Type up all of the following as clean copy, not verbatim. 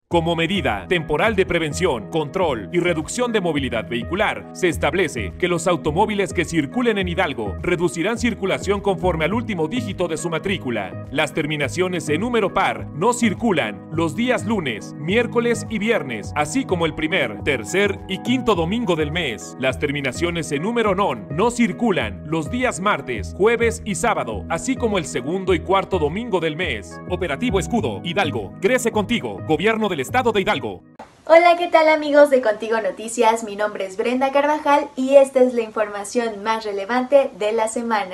Como medida temporal de prevención, control y reducción de movilidad vehicular, se establece que los automóviles que circulen en Hidalgo reducirán circulación conforme al último dígito de su matrícula. Las terminaciones en número par no circulan los días lunes, miércoles y viernes, así como el primer, tercer y quinto domingo del mes. Las terminaciones en número non no circulan los días martes, jueves y sábado, así como el segundo y cuarto domingo del mes. Operativo Escudo, Hidalgo, crece contigo, Gobierno del Estado de Hidalgo. Hola, ¿qué tal amigos de Contigo Noticias? Mi nombre es Brenda Carvajal y esta es la información más relevante de la semana.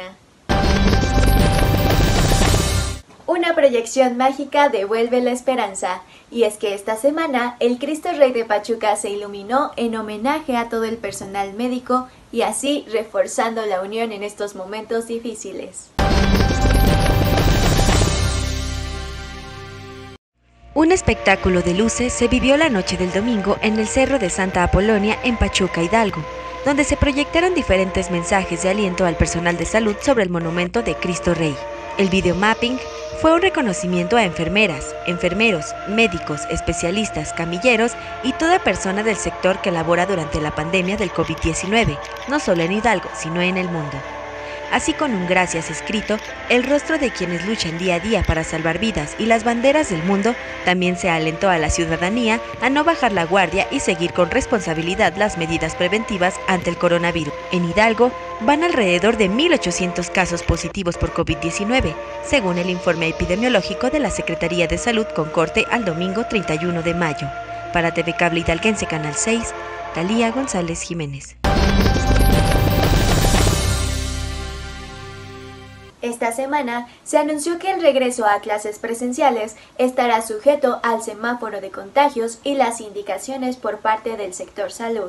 Una proyección mágica devuelve la esperanza, y es que esta semana el Cristo Rey de Pachuca se iluminó en homenaje a todo el personal médico y así reforzando la unión en estos momentos difíciles. Un espectáculo de luces se vivió la noche del domingo en el Cerro de Santa Apolonia en Pachuca, Hidalgo, donde se proyectaron diferentes mensajes de aliento al personal de salud sobre el monumento de Cristo Rey. El videomapping fue un reconocimiento a enfermeras, enfermeros, médicos, especialistas, camilleros y toda persona del sector que labora durante la pandemia del COVID-19, no solo en Hidalgo, sino en el mundo. Así, con un gracias escrito, el rostro de quienes luchan día a día para salvar vidas y las banderas del mundo, también se alentó a la ciudadanía a no bajar la guardia y seguir con responsabilidad las medidas preventivas ante el coronavirus. En Hidalgo van alrededor de 1,800 casos positivos por COVID-19, según el informe epidemiológico de la Secretaría de Salud con corte al domingo 31 de mayo. Para TV Cable Hidalguense Canal 6, Talía González Jiménez. Esta semana se anunció que el regreso a clases presenciales estará sujeto al semáforo de contagios y las indicaciones por parte del sector salud.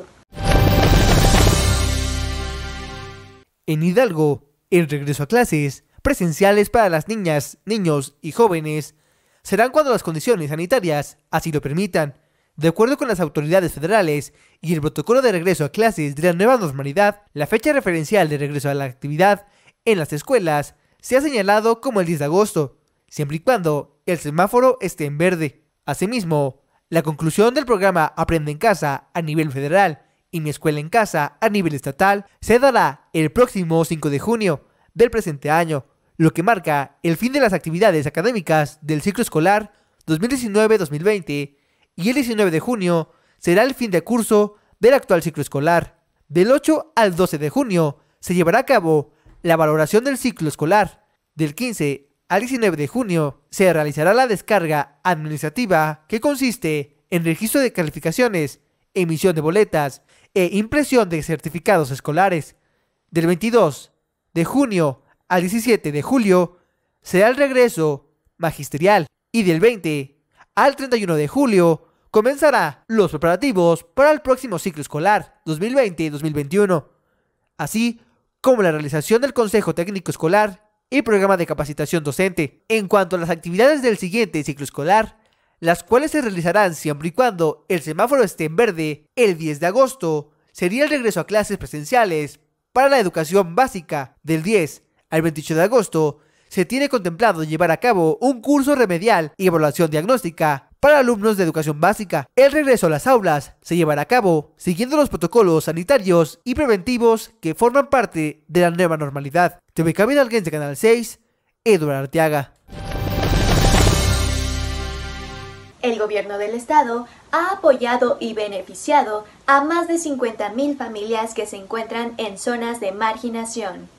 En Hidalgo, el regreso a clases presenciales para las niñas, niños y jóvenes serán cuando las condiciones sanitarias así lo permitan. De acuerdo con las autoridades federales y el protocolo de regreso a clases de la nueva normalidad, la fecha referencial de regreso a la actividad en las escuelas se ha señalado como el 10 de agosto, siempre y cuando el semáforo esté en verde. Asimismo, la conclusión del programa Aprende en Casa a nivel federal y Mi Escuela en Casa a nivel estatal se dará el próximo 5 de junio del presente año, lo que marca el fin de las actividades académicas del ciclo escolar 2019-2020, y el 19 de junio será el fin de curso del actual ciclo escolar. Del 8 al 12 de junio se llevará a cabo la valoración del ciclo escolar. Del 15 al 19 de junio se realizará la descarga administrativa, que consiste en registro de calificaciones, emisión de boletas e impresión de certificados escolares. Del 22 de junio al 17 de julio será el regreso magisterial, y del 20 al 31 de julio comenzará los preparativos para el próximo ciclo escolar 2020-2021, así como la realización del Consejo Técnico Escolar y programa de capacitación docente. En cuanto a las actividades del siguiente ciclo escolar, las cuales se realizarán siempre y cuando el semáforo esté en verde, el 10 de agosto sería el regreso a clases presenciales para la educación básica. Del 10 al 28 de agosto se tiene contemplado llevar a cabo un curso remedial y evaluación diagnóstica para alumnos de educación básica. El regreso a las aulas se llevará a cabo siguiendo los protocolos sanitarios y preventivos que forman parte de la nueva normalidad. TV Cable Hidalguense Canal 6, Eduardo Arteaga. El gobierno del estado ha apoyado y beneficiado a más de 50,000 familias que se encuentran en zonas de marginación.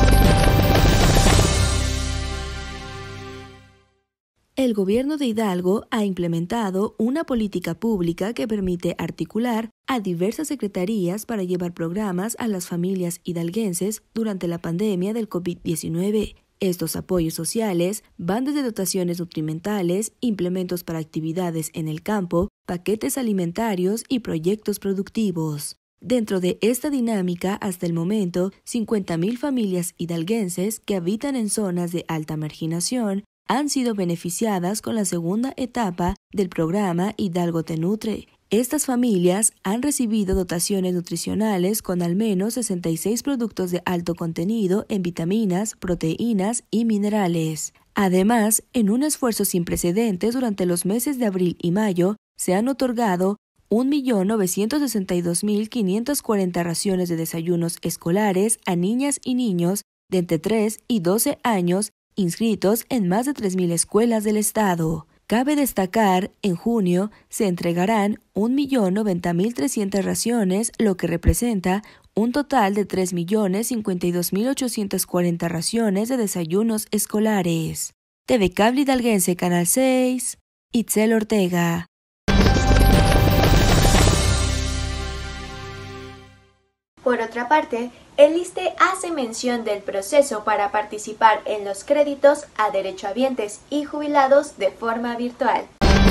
El gobierno de Hidalgo ha implementado una política pública que permite articular a diversas secretarías para llevar programas a las familias hidalguenses durante la pandemia del COVID-19. Estos apoyos sociales van desde dotaciones nutrimentales, implementos para actividades en el campo, paquetes alimentarios y proyectos productivos. Dentro de esta dinámica, hasta el momento, 50,000 familias hidalguenses que habitan en zonas de alta marginación han sido beneficiadas con la segunda etapa del programa Hidalgo Te Nutre. Estas familias han recibido dotaciones nutricionales con al menos 66 productos de alto contenido en vitaminas, proteínas y minerales. Además, en un esfuerzo sin precedentes durante los meses de abril y mayo, se han otorgado 1.962.540 raciones de desayunos escolares a niñas y niños de entre 3 y 12 años inscritos en más de 3.000 escuelas del estado. Cabe destacar, en junio se entregarán 1.090.300 raciones, lo que representa un total de 3.052.840 raciones de desayunos escolares. TV Cable Hidalguense, Canal 6, Itzel Ortega. Por otra parte, el ISSSTE hace mención del proceso para participar en los créditos a derechohabientes y jubilados de forma virtual.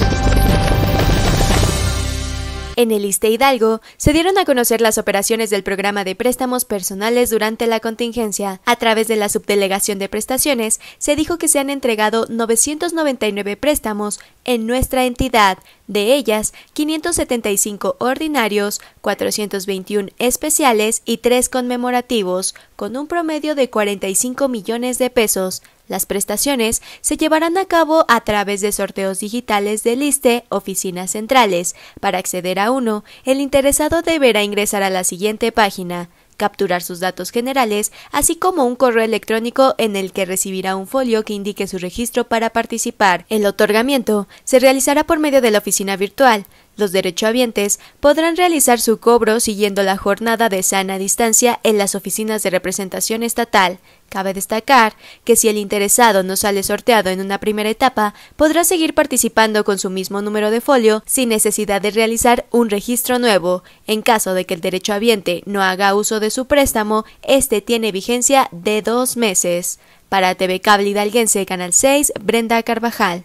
En el ISSSTE Hidalgo se dieron a conocer las operaciones del programa de préstamos personales durante la contingencia. A través de la Subdelegación de Prestaciones se dijo que se han entregado 999 préstamos en nuestra entidad, de ellas 575 ordinarios, 421 especiales y 3 conmemorativos, con un promedio de 45 millones de pesos. Las prestaciones se llevarán a cabo a través de sorteos digitales del ISSSTE, oficinas centrales. Para acceder a uno, el interesado deberá ingresar a la siguiente página, capturar sus datos generales, así como un correo electrónico en el que recibirá un folio que indique su registro para participar. El otorgamiento se realizará por medio de la oficina virtual. Los derechohabientes podrán realizar su cobro siguiendo la jornada de sana distancia en las oficinas de representación estatal. Cabe destacar que si el interesado no sale sorteado en una primera etapa, podrá seguir participando con su mismo número de folio sin necesidad de realizar un registro nuevo. En caso de que el derechohabiente no haga uso de su préstamo, este tiene vigencia de 2 meses. Para TV Cable Hidalguense, Canal 6, Brenda Carvajal.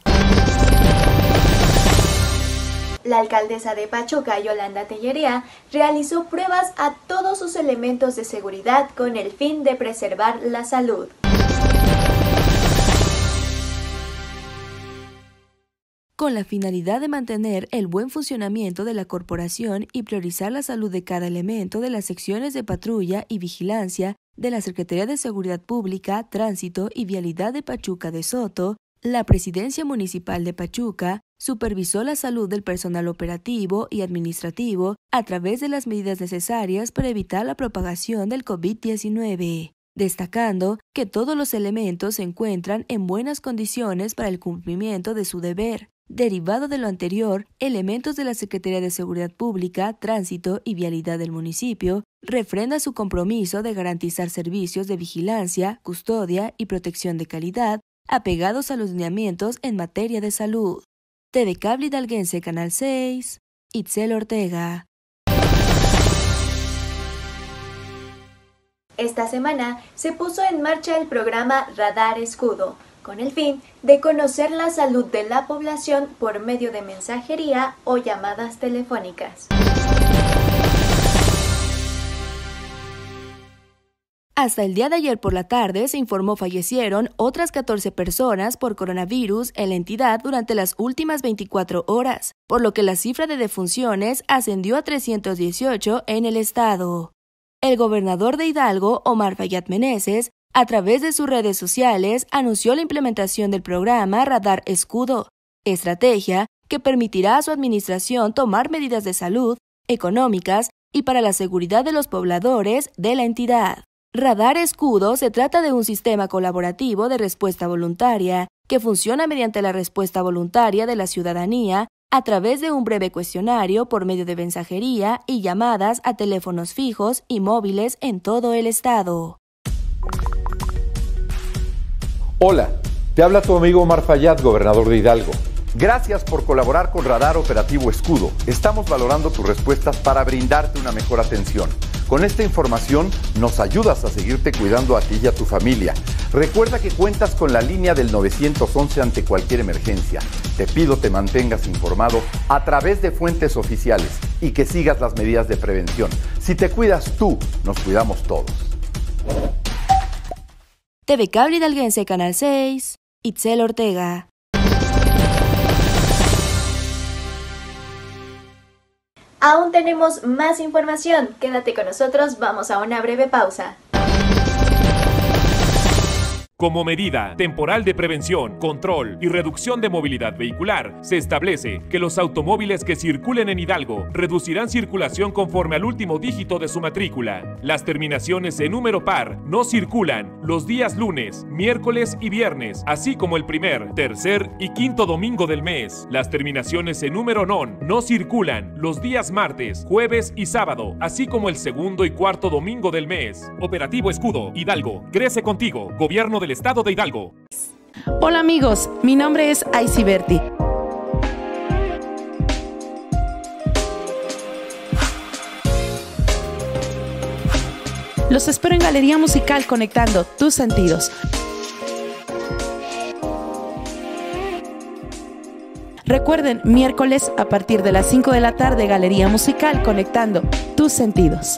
La alcaldesa de Pachuca, Yolanda Tellería, realizó pruebas a todos sus elementos de seguridad con el fin de preservar la salud. Con la finalidad de mantener el buen funcionamiento de la corporación y priorizar la salud de cada elemento de las secciones de patrulla y vigilancia de la Secretaría de Seguridad Pública, Tránsito y Vialidad de Pachuca de Soto, la Presidencia Municipal de Pachuca supervisó la salud del personal operativo y administrativo a través de las medidas necesarias para evitar la propagación del COVID-19, destacando que todos los elementos se encuentran en buenas condiciones para el cumplimiento de su deber. Derivado de lo anterior, elementos de la Secretaría de Seguridad Pública, Tránsito y Vialidad del municipio refrenda su compromiso de garantizar servicios de vigilancia, custodia y protección de calidad apegados a los lineamientos en materia de salud. TV Cable Hidalguense, Canal 6, Itzel Ortega. Esta semana se puso en marcha el programa Radar Escudo, con el fin de conocer la salud de la población por medio de mensajería o llamadas telefónicas. Hasta el día de ayer por la tarde se informó fallecieron otras 14 personas por coronavirus en la entidad durante las últimas 24 horas, por lo que la cifra de defunciones ascendió a 318 en el estado. El gobernador de Hidalgo, Omar Fayad Meneses, a través de sus redes sociales, anunció la implementación del programa Radar Escudo, estrategia que permitirá a su administración tomar medidas de salud, económicas y para la seguridad de los pobladores de la entidad. Radar Escudo se trata de un sistema colaborativo de respuesta voluntaria que funciona mediante la respuesta voluntaria de la ciudadanía a través de un breve cuestionario por medio de mensajería y llamadas a teléfonos fijos y móviles en todo el estado. Hola, te habla tu amigo Omar Fayad, gobernador de Hidalgo. Gracias por colaborar con Radar Operativo Escudo. Estamos valorando tus respuestas para brindarte una mejor atención. Con esta información nos ayudas a seguirte cuidando a ti y a tu familia. Recuerda que cuentas con la línea del 911 ante cualquier emergencia. Te pido te mantengas informado a través de fuentes oficiales y que sigas las medidas de prevención. Si te cuidas tú, nos cuidamos todos. TV Cable Hidalguense, Canal 6, Itzel Ortega. Aún tenemos más información, quédate con nosotros, vamos a una breve pausa. Como medida temporal de prevención, control y reducción de movilidad vehicular, se establece que los automóviles que circulen en Hidalgo reducirán circulación conforme al último dígito de su matrícula. Las terminaciones en número par no circulan los días lunes, miércoles y viernes, así como el primer, tercer y quinto domingo del mes. Las terminaciones en número non no circulan los días martes, jueves y sábado, así como el segundo y cuarto domingo del mes. Operativo Escudo, Hidalgo, crece contigo, Gobierno del Estado de Hidalgo. Hola amigos, mi nombre es Aisy Berti. Los espero en Galería Musical conectando tus sentidos. Recuerden, miércoles a partir de las 5 de la tarde, Galería Musical conectando tus sentidos.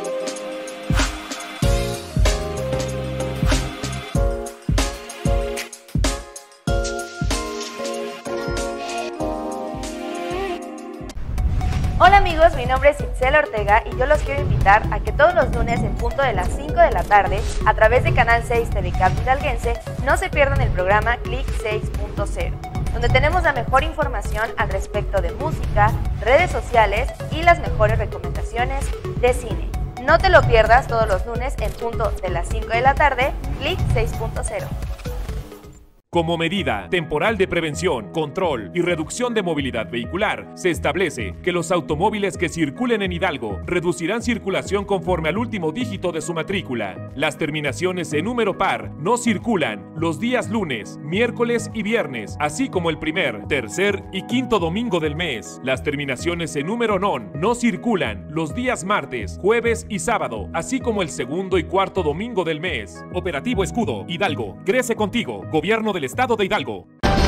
Hola amigos, mi nombre es Itzel Ortega y yo los quiero invitar a que todos los lunes en punto de las 5 de la tarde, a través de Canal 6 TV Cable Hidalguense, no se pierdan el programa Click 6.0, donde tenemos la mejor información al respecto de música, redes sociales y las mejores recomendaciones de cine. No te lo pierdas todos los lunes en punto de las 5 de la tarde, Click 6.0. Como medida temporal de prevención, control y reducción de movilidad vehicular, se establece que los automóviles que circulen en Hidalgo reducirán circulación conforme al último dígito de su matrícula. Las terminaciones en número par no circulan los días lunes, miércoles y viernes, así como el primer, tercer y quinto domingo del mes. Las terminaciones en número non no circulan los días martes, jueves y sábado, así como el segundo y cuarto domingo del mes. Operativo Escudo, Hidalgo, crece contigo, Gobierno del Estado de Hidalgo.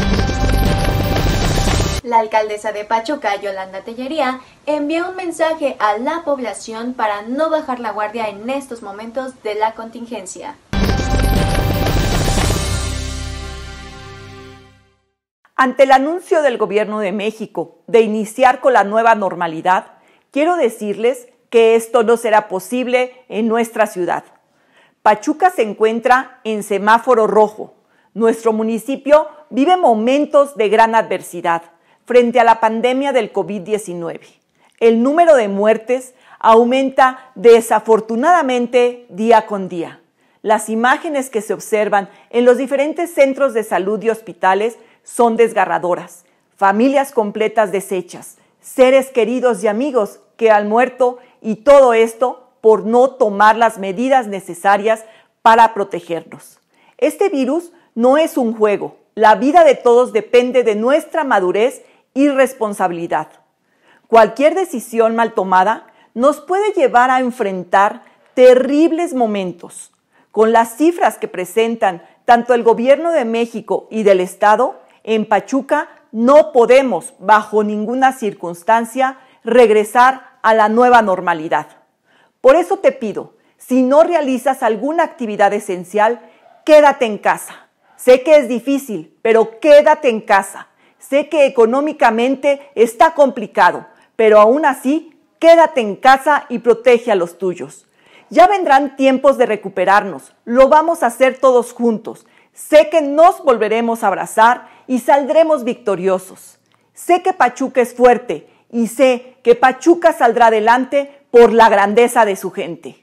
La alcaldesa de Pachuca, Yolanda Tellería, envió un mensaje a la población para no bajar la guardia en estos momentos de la contingencia. Ante el anuncio del Gobierno de México de iniciar con la nueva normalidad, quiero decirles que esto no será posible en nuestra ciudad. Pachuca se encuentra en semáforo rojo. Nuestro municipio vive momentos de gran adversidad frente a la pandemia del COVID-19. El número de muertes aumenta desafortunadamente día con día. Las imágenes que se observan en los diferentes centros de salud y hospitales son desgarradoras. Familias completas deshechas, seres queridos y amigos que han muerto, y todo esto por no tomar las medidas necesarias para protegernos. Este virus no es un juego. La vida de todos depende de nuestra madurez y responsabilidad. Cualquier decisión mal tomada nos puede llevar a enfrentar terribles momentos. Con las cifras que presentan tanto el Gobierno de México y del Estado, en Pachuca no podemos, bajo ninguna circunstancia, regresar a la nueva normalidad. Por eso te pido, si no realizas alguna actividad esencial, quédate en casa. Sé que es difícil, pero quédate en casa. Sé que económicamente está complicado, pero aún así, quédate en casa y protege a los tuyos. Ya vendrán tiempos de recuperarnos, lo vamos a hacer todos juntos. Sé que nos volveremos a abrazar y saldremos victoriosos. Sé que Pachuca es fuerte y sé que Pachuca saldrá adelante por la grandeza de su gente.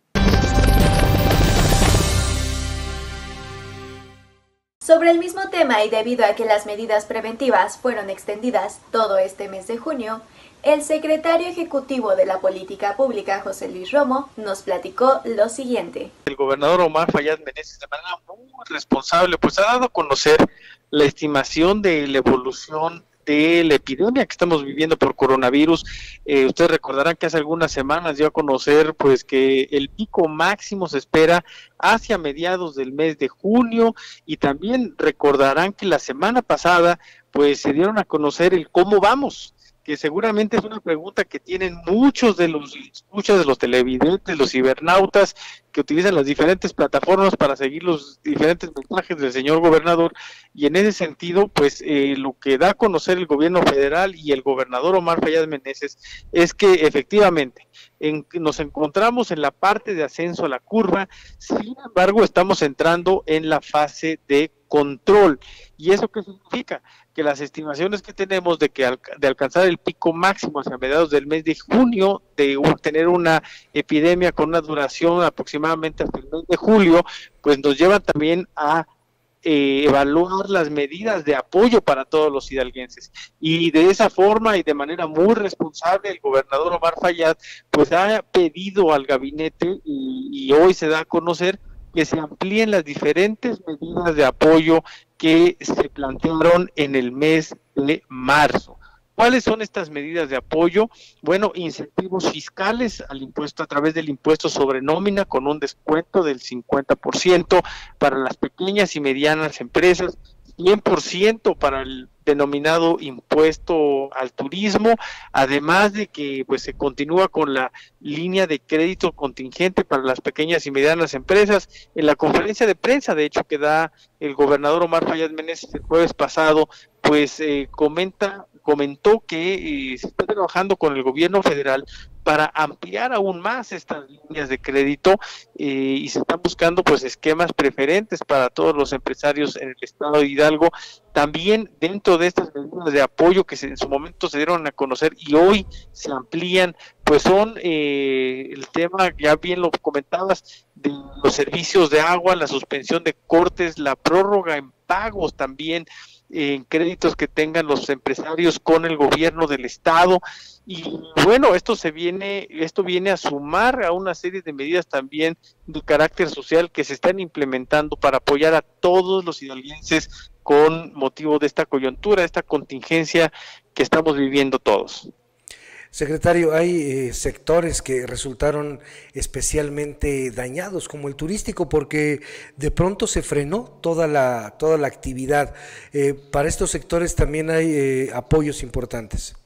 Sobre el mismo tema y debido a que las medidas preventivas fueron extendidas todo este mes de junio, el secretario ejecutivo de la Política Pública, José Luis Romo, nos platicó lo siguiente. El gobernador Omar Fayad Meneses, de manera muy responsable, pues ha dado a conocer la estimación de la evolución de la epidemia que estamos viviendo por coronavirus. Ustedes recordarán que hace algunas semanas dio a conocer pues que el pico máximo se espera hacia mediados del mes de junio, y también recordarán que la semana pasada pues se dieron a conocer el cómo vamos que seguramente es una pregunta que tienen muchos de los escuchas, de los televidentes, los cibernautas que utilizan las diferentes plataformas para seguir los diferentes mensajes del señor gobernador, y en ese sentido, pues lo que da a conocer el gobierno federal y el gobernador Omar Fayad Meneses es que efectivamente nos encontramos en la parte de ascenso a la curva, sin embargo estamos entrando en la fase de control. ¿Y eso qué significa? Que las estimaciones que tenemos de alcanzar el pico máximo hacia mediados del mes de junio, de tener una epidemia con una duración aproximadamente hasta el mes de julio, pues nos llevan también a evaluar las medidas de apoyo para todos los hidalguenses. Y de esa forma y de manera muy responsable, el gobernador Omar Fayad pues ha pedido al gabinete y hoy se da a conocer que se amplíen las diferentes medidas de apoyo que se plantearon en el mes de marzo. ¿Cuáles son estas medidas de apoyo? Bueno, incentivos fiscales al impuesto a través del impuesto sobre nómina con un descuento del 50% para las pequeñas y medianas empresas, 100% para el denominado impuesto al turismo, además de que pues se continúa con la línea de crédito contingente para las pequeñas y medianas empresas. En la conferencia de prensa, de hecho, que da el gobernador Omar Fayad Meneses el jueves pasado, pues comentó que se está trabajando con el gobierno federal para ampliar aún más estas líneas de crédito y se están buscando pues esquemas preferentes para todos los empresarios en el estado de Hidalgo. También dentro de estas medidas de apoyo que en su momento se dieron a conocer y hoy se amplían, pues son el tema, ya bien lo comentabas, de los servicios de agua, la suspensión de cortes, la prórroga en pagos también, en créditos que tengan los empresarios con el gobierno del estado. Y bueno, esto viene a sumar a una serie de medidas también de carácter social que se están implementando para apoyar a todos los hidalguenses con motivo de esta coyuntura, esta contingencia que estamos viviendo todos. Secretario, hay sectores que resultaron especialmente dañados, como el turístico, porque de pronto se frenó toda la actividad. Para estos sectores también hay apoyos importantes.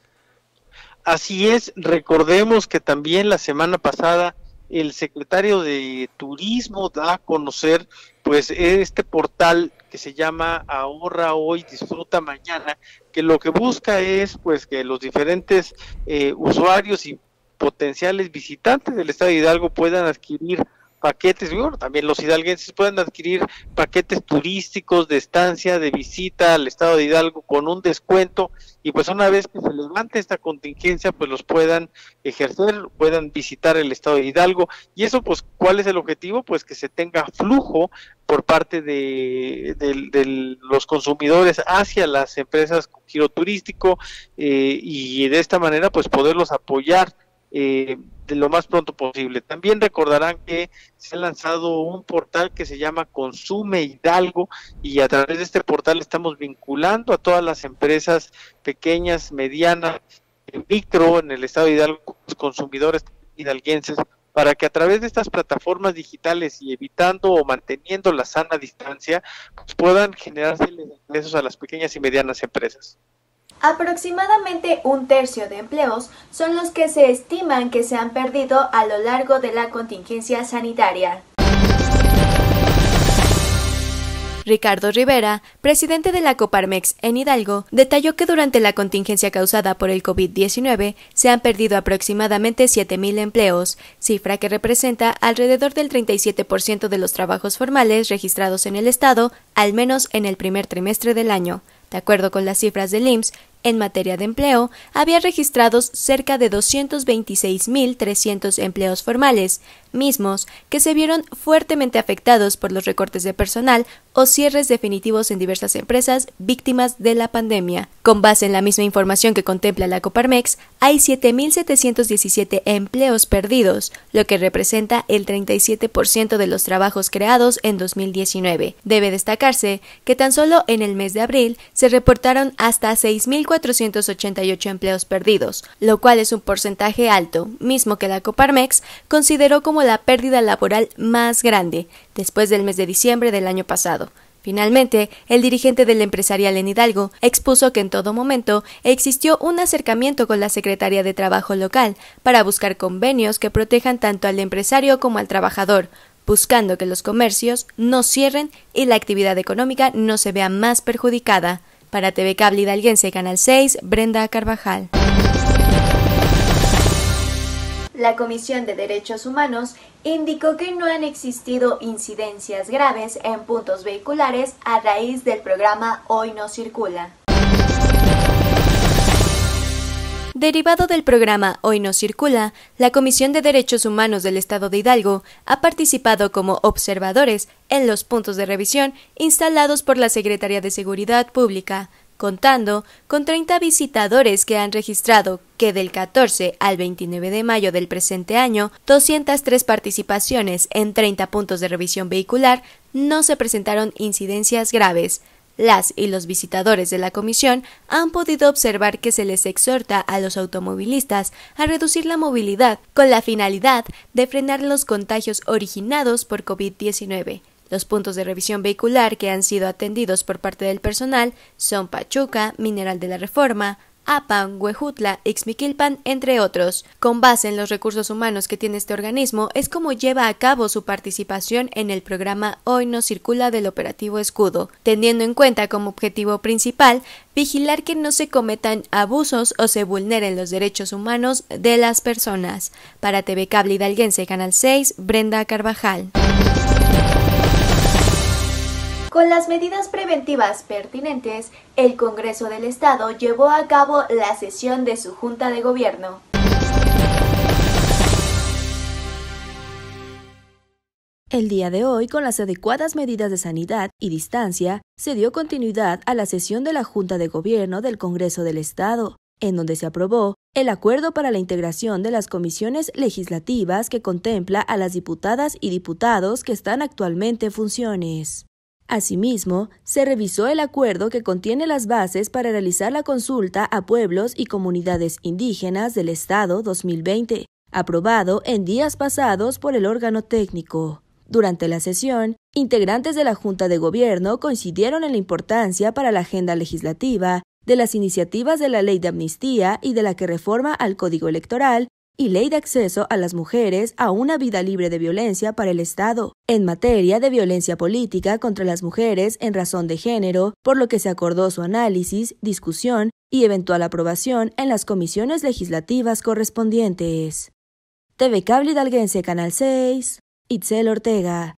Así es, recordemos que también la semana pasada el secretario de Turismo da a conocer pues este portal que se llama Ahorra Hoy, Disfruta Mañana, que lo que busca es pues que los diferentes usuarios y potenciales visitantes del estado de Hidalgo puedan adquirir paquetes, bueno, también los hidalguenses puedan adquirir paquetes turísticos de estancia, de visita al estado de Hidalgo con un descuento, y pues una vez que se levante esta contingencia pues los puedan ejercer, puedan visitar el estado de Hidalgo. Y eso pues, ¿cuál es el objetivo? Pues que se tenga flujo por parte de los consumidores hacia las empresas con giro turístico, y de esta manera pues poderlos apoyar de lo más pronto posible. También recordarán que se ha lanzado un portal que se llama Consume Hidalgo, y a través de este portal estamos vinculando a todas las empresas pequeñas, medianas, micro en el estado de Hidalgo, los consumidores hidalguenses, para que a través de estas plataformas digitales y evitando o manteniendo la sana distancia, pues puedan generarse ingresos a las pequeñas y medianas empresas. Aproximadamente un tercio de empleos son los que se estiman que se han perdido a lo largo de la contingencia sanitaria. Ricardo Rivera, presidente de la Coparmex en Hidalgo, detalló que durante la contingencia causada por el COVID-19 se han perdido aproximadamente 7,000 empleos, cifra que representa alrededor del 37% de los trabajos formales registrados en el estado, al menos en el primer trimestre del año. De acuerdo con las cifras del IMSS, en materia de empleo, había registrados cerca de 226,300 empleos formales, mismos que se vieron fuertemente afectados por los recortes de personal o cierres definitivos en diversas empresas víctimas de la pandemia. Con base en la misma información que contempla la Coparmex, hay 7,717 empleos perdidos, lo que representa el 37% de los trabajos creados en 2019. Debe destacarse que tan solo en el mes de abril se reportaron hasta 6,488 empleos perdidos, lo cual es un porcentaje alto, mismo que la Coparmex consideró como la pérdida laboral más grande, después del mes de diciembre del año pasado. Finalmente, el dirigente del empresarial en Hidalgo expuso que en todo momento existió un acercamiento con la Secretaría de Trabajo local para buscar convenios que protejan tanto al empresario como al trabajador, buscando que los comercios no cierren y la actividad económica no se vea más perjudicada. Para TV Cable Hidalguense, Canal 6, Brenda Carvajal. La Comisión de Derechos Humanos indicó que no han existido incidencias graves en puntos vehiculares a raíz del programa Hoy No Circula. Derivado del programa Hoy No Circula, la Comisión de Derechos Humanos del Estado de Hidalgo ha participado como observadores en los puntos de revisión instalados por la Secretaría de Seguridad Pública, contando con 30 visitadores que han registrado que del 14 al 29 de mayo del presente año, 203 participaciones en 30 puntos de revisión vehicular, no se presentaron incidencias graves. Las y los visitadores de la comisión han podido observar que se les exhorta a los automovilistas a reducir la movilidad con la finalidad de frenar los contagios originados por COVID-19. Los puntos de revisión vehicular que han sido atendidos por parte del personal son Pachuca, Mineral de la Reforma, Apan, Huejutla, Ixmiquilpan, entre otros. Con base en los recursos humanos que tiene este organismo, es como lleva a cabo su participación en el programa Hoy No Circula del Operativo Escudo, teniendo en cuenta como objetivo principal vigilar que no se cometan abusos o se vulneren los derechos humanos de las personas. Para TV Cable Hidalguense, Canal 6, Brenda Carvajal. Con las medidas preventivas pertinentes, el Congreso del Estado llevó a cabo la sesión de su Junta de Gobierno. El día de hoy, con las adecuadas medidas de sanidad y distancia, se dio continuidad a la sesión de la Junta de Gobierno del Congreso del Estado, en donde se aprobó el acuerdo para la integración de las comisiones legislativas que contempla a las diputadas y diputados que están actualmente en funciones. Asimismo, se revisó el acuerdo que contiene las bases para realizar la consulta a pueblos y comunidades indígenas del Estado 2020, aprobado en días pasados por el órgano técnico. Durante la sesión, integrantes de la Junta de Gobierno coincidieron en la importancia para la agenda legislativa de las iniciativas de la Ley de Amnistía y de la que reforma al Código Electoral y Ley de Acceso a las Mujeres a una vida libre de violencia para el Estado, en materia de violencia política contra las mujeres en razón de género, por lo que se acordó su análisis, discusión y eventual aprobación en las comisiones legislativas correspondientes. TV Cable Hidalguense, Canal 6, Itzel Ortega.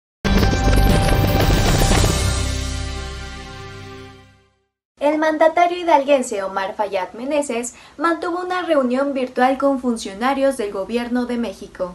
El mandatario hidalguense Omar Fayad Meneses mantuvo una reunión virtual con funcionarios del Gobierno de México.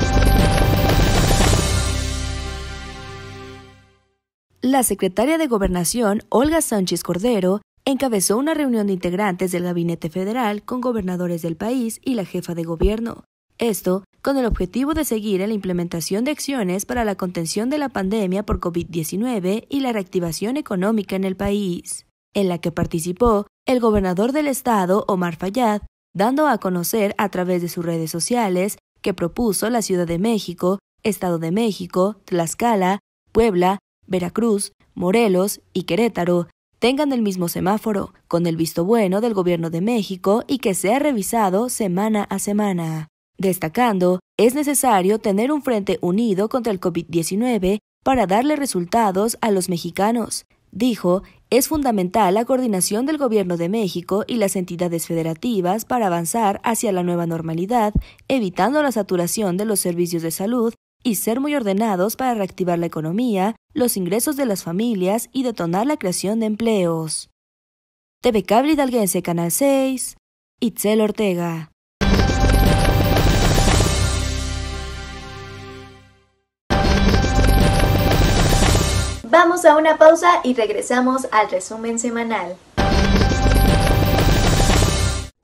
La secretaria de Gobernación, Olga Sánchez Cordero, encabezó una reunión de integrantes del Gabinete Federal con gobernadores del país y la jefa de gobierno. Esto con el objetivo de seguir en la implementación de acciones para la contención de la pandemia por COVID-19 y la reactivación económica en el país, en la que participó el gobernador del estado, Omar Fayad, dando a conocer a través de sus redes sociales que propuso la Ciudad de México, Estado de México, Tlaxcala, Puebla, Veracruz, Morelos y Querétaro tengan el mismo semáforo, con el visto bueno del Gobierno de México y que sea revisado semana a semana. Destacando, es necesario tener un frente unido contra el COVID-19 para darle resultados a los mexicanos. Dijo, es fundamental la coordinación del Gobierno de México y las entidades federativas para avanzar hacia la nueva normalidad, evitando la saturación de los servicios de salud y ser muy ordenados para reactivar la economía, los ingresos de las familias y detonar la creación de empleos. TV Cable Hidalguense, Canal 6, Itzel Ortega. Vamos a una pausa y regresamos al resumen semanal.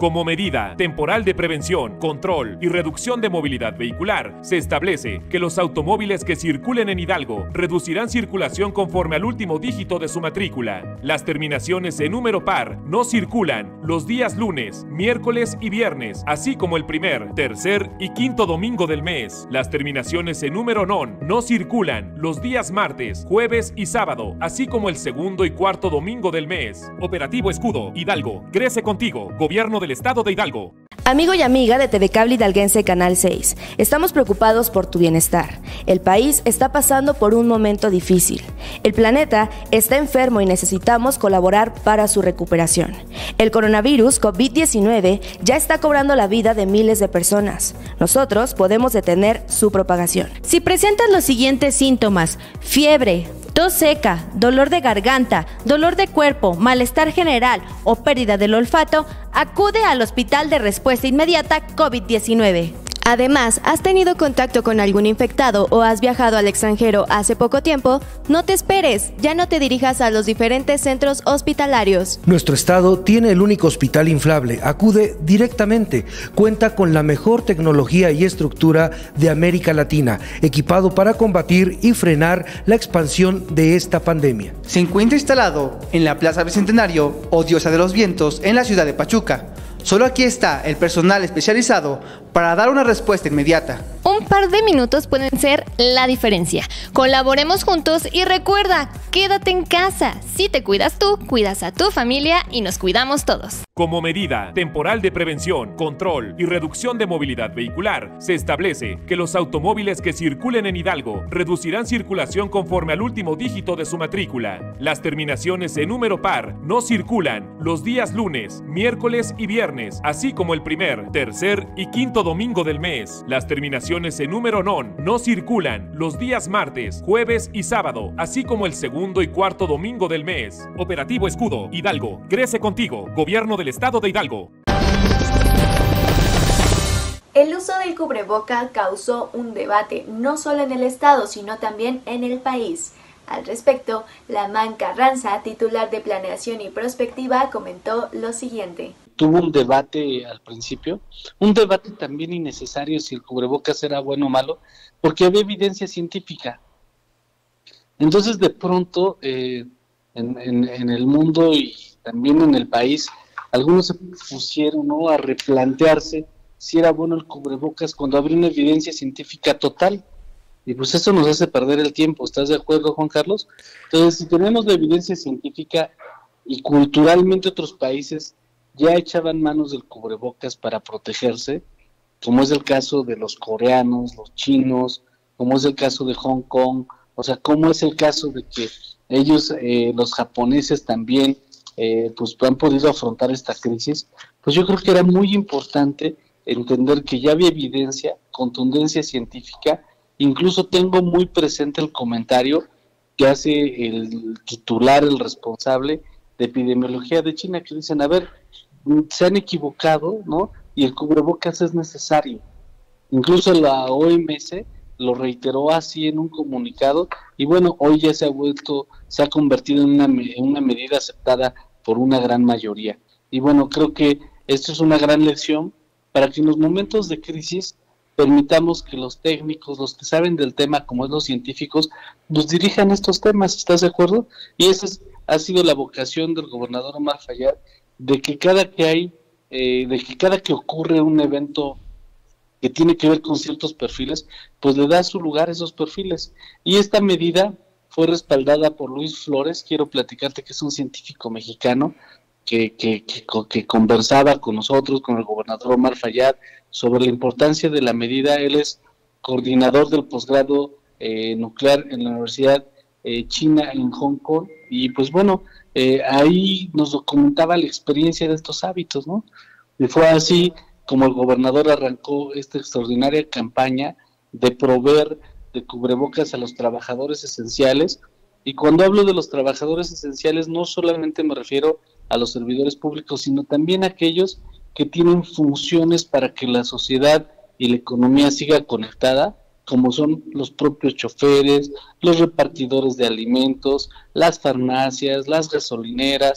Como medida temporal de prevención, control y reducción de movilidad vehicular, se establece que los automóviles que circulen en Hidalgo reducirán circulación conforme al último dígito de su matrícula. Las terminaciones en número par no circulan los días lunes, miércoles y viernes, así como el primer, tercer y quinto domingo del mes. Las terminaciones en número non no circulan los días martes, jueves y sábado, así como el segundo y cuarto domingo del mes. Operativo Escudo, Hidalgo, crece contigo, Gobierno del Estado de Hidalgo. Amigo y amiga de TV Cable Hidalguense Canal 6, estamos preocupados por tu bienestar. El país está pasando por un momento difícil. El planeta está enfermo y necesitamos colaborar para su recuperación. El coronavirus COVID-19 ya está cobrando la vida de miles de personas. Nosotros podemos detener su propagación. Si presentas los siguientes síntomas: fiebre, tos seca, dolor de garganta, dolor de cuerpo, malestar general o pérdida del olfato, acude al Hospital de Respuesta Inmediata COVID-19. Además, ¿has tenido contacto con algún infectado o has viajado al extranjero hace poco tiempo? No te esperes, ya no te dirijas a los diferentes centros hospitalarios. Nuestro estado tiene el único hospital inflable. Acude directamente. Cuenta con la mejor tecnología y estructura de América Latina, equipado para combatir y frenar la expansión de esta pandemia. Se encuentra instalado en la Plaza Bicentenario o Diosa de los Vientos en la ciudad de Pachuca. Solo aquí está el personal especializado para dar una respuesta inmediata. Un par de minutos pueden ser la diferencia. Colaboremos juntos y recuerda, quédate en casa. Si te cuidas tú, cuidas a tu familia y nos cuidamos todos. Como medida temporal de prevención, control y reducción de movilidad vehicular, se establece que los automóviles que circulen en Hidalgo reducirán circulación conforme al último dígito de su matrícula. Las terminaciones en número par no circulan los días lunes, miércoles y viernes, así como el primer, tercer y quinto domingo del mes. Las terminaciones en número non no circulan los días martes, jueves y sábado, así como el segundo y cuarto domingo del mes. Operativo Escudo, Hidalgo, crece contigo, Gobierno del Estado de Hidalgo. El uso del cubreboca causó un debate no solo en el estado, sino también en el país. Al respecto, Lamán Carranza, titular de Planeación y Prospectiva, comentó lo siguiente. Tuvo un debate al principio, un debate también innecesario si el cubrebocas era bueno o malo, porque había evidencia científica. Entonces, de pronto, en el mundo y también en el país, algunos se pusieron, ¿no?, a replantearse si era bueno el cubrebocas cuando había una evidencia científica total. Y pues eso nos hace perder el tiempo, ¿estás de acuerdo, Juan Carlos? Entonces, si tenemos la evidencia científica y culturalmente otros países ya echaban manos del cubrebocas para protegerse, como es el caso de los coreanos, los chinos, como es el caso de Hong Kong, o sea, como es el caso de que ellos, los japoneses también, pues han podido afrontar esta crisis, pues yo creo que era muy importante entender que ya había evidencia, contundencia científica. Incluso tengo muy presente el comentario que hace el titular, el responsable de epidemiología de China, que dicen, a ver, se han equivocado, ¿no? Y el cubrebocas es necesario. Incluso la OMS lo reiteró así en un comunicado, y bueno, hoy ya se ha convertido en una medida aceptada por una gran mayoría. Y bueno, creo que esto es una gran lección para que en los momentos de crisis permitamos que los técnicos, los que saben del tema, como es los científicos, nos dirijan estos temas, ¿estás de acuerdo? Y esa ha sido la vocación del gobernador Omar Fayad, de que cada que ocurre un evento que tiene que ver con ciertos perfiles, pues le da su lugar a esos perfiles. Y esta medida fue respaldada por Luis Flores. Quiero platicarte que es un científico mexicano que conversaba con nosotros, con el gobernador Omar Fayad, sobre la importancia de la medida. Él es coordinador del posgrado nuclear en la Universidad China en Hong Kong, y pues bueno, ahí nos documentaba la experiencia de estos hábitos, ¿no? Y fue así como el gobernador arrancó esta extraordinaria campaña de proveer de cubrebocas a los trabajadores esenciales. Y cuando hablo de los trabajadores esenciales, no solamente me refiero a los servidores públicos, sino también a aquellos que tienen funciones para que la sociedad y la economía siga conectada, como son los propios choferes, los repartidores de alimentos, las farmacias, las gasolineras,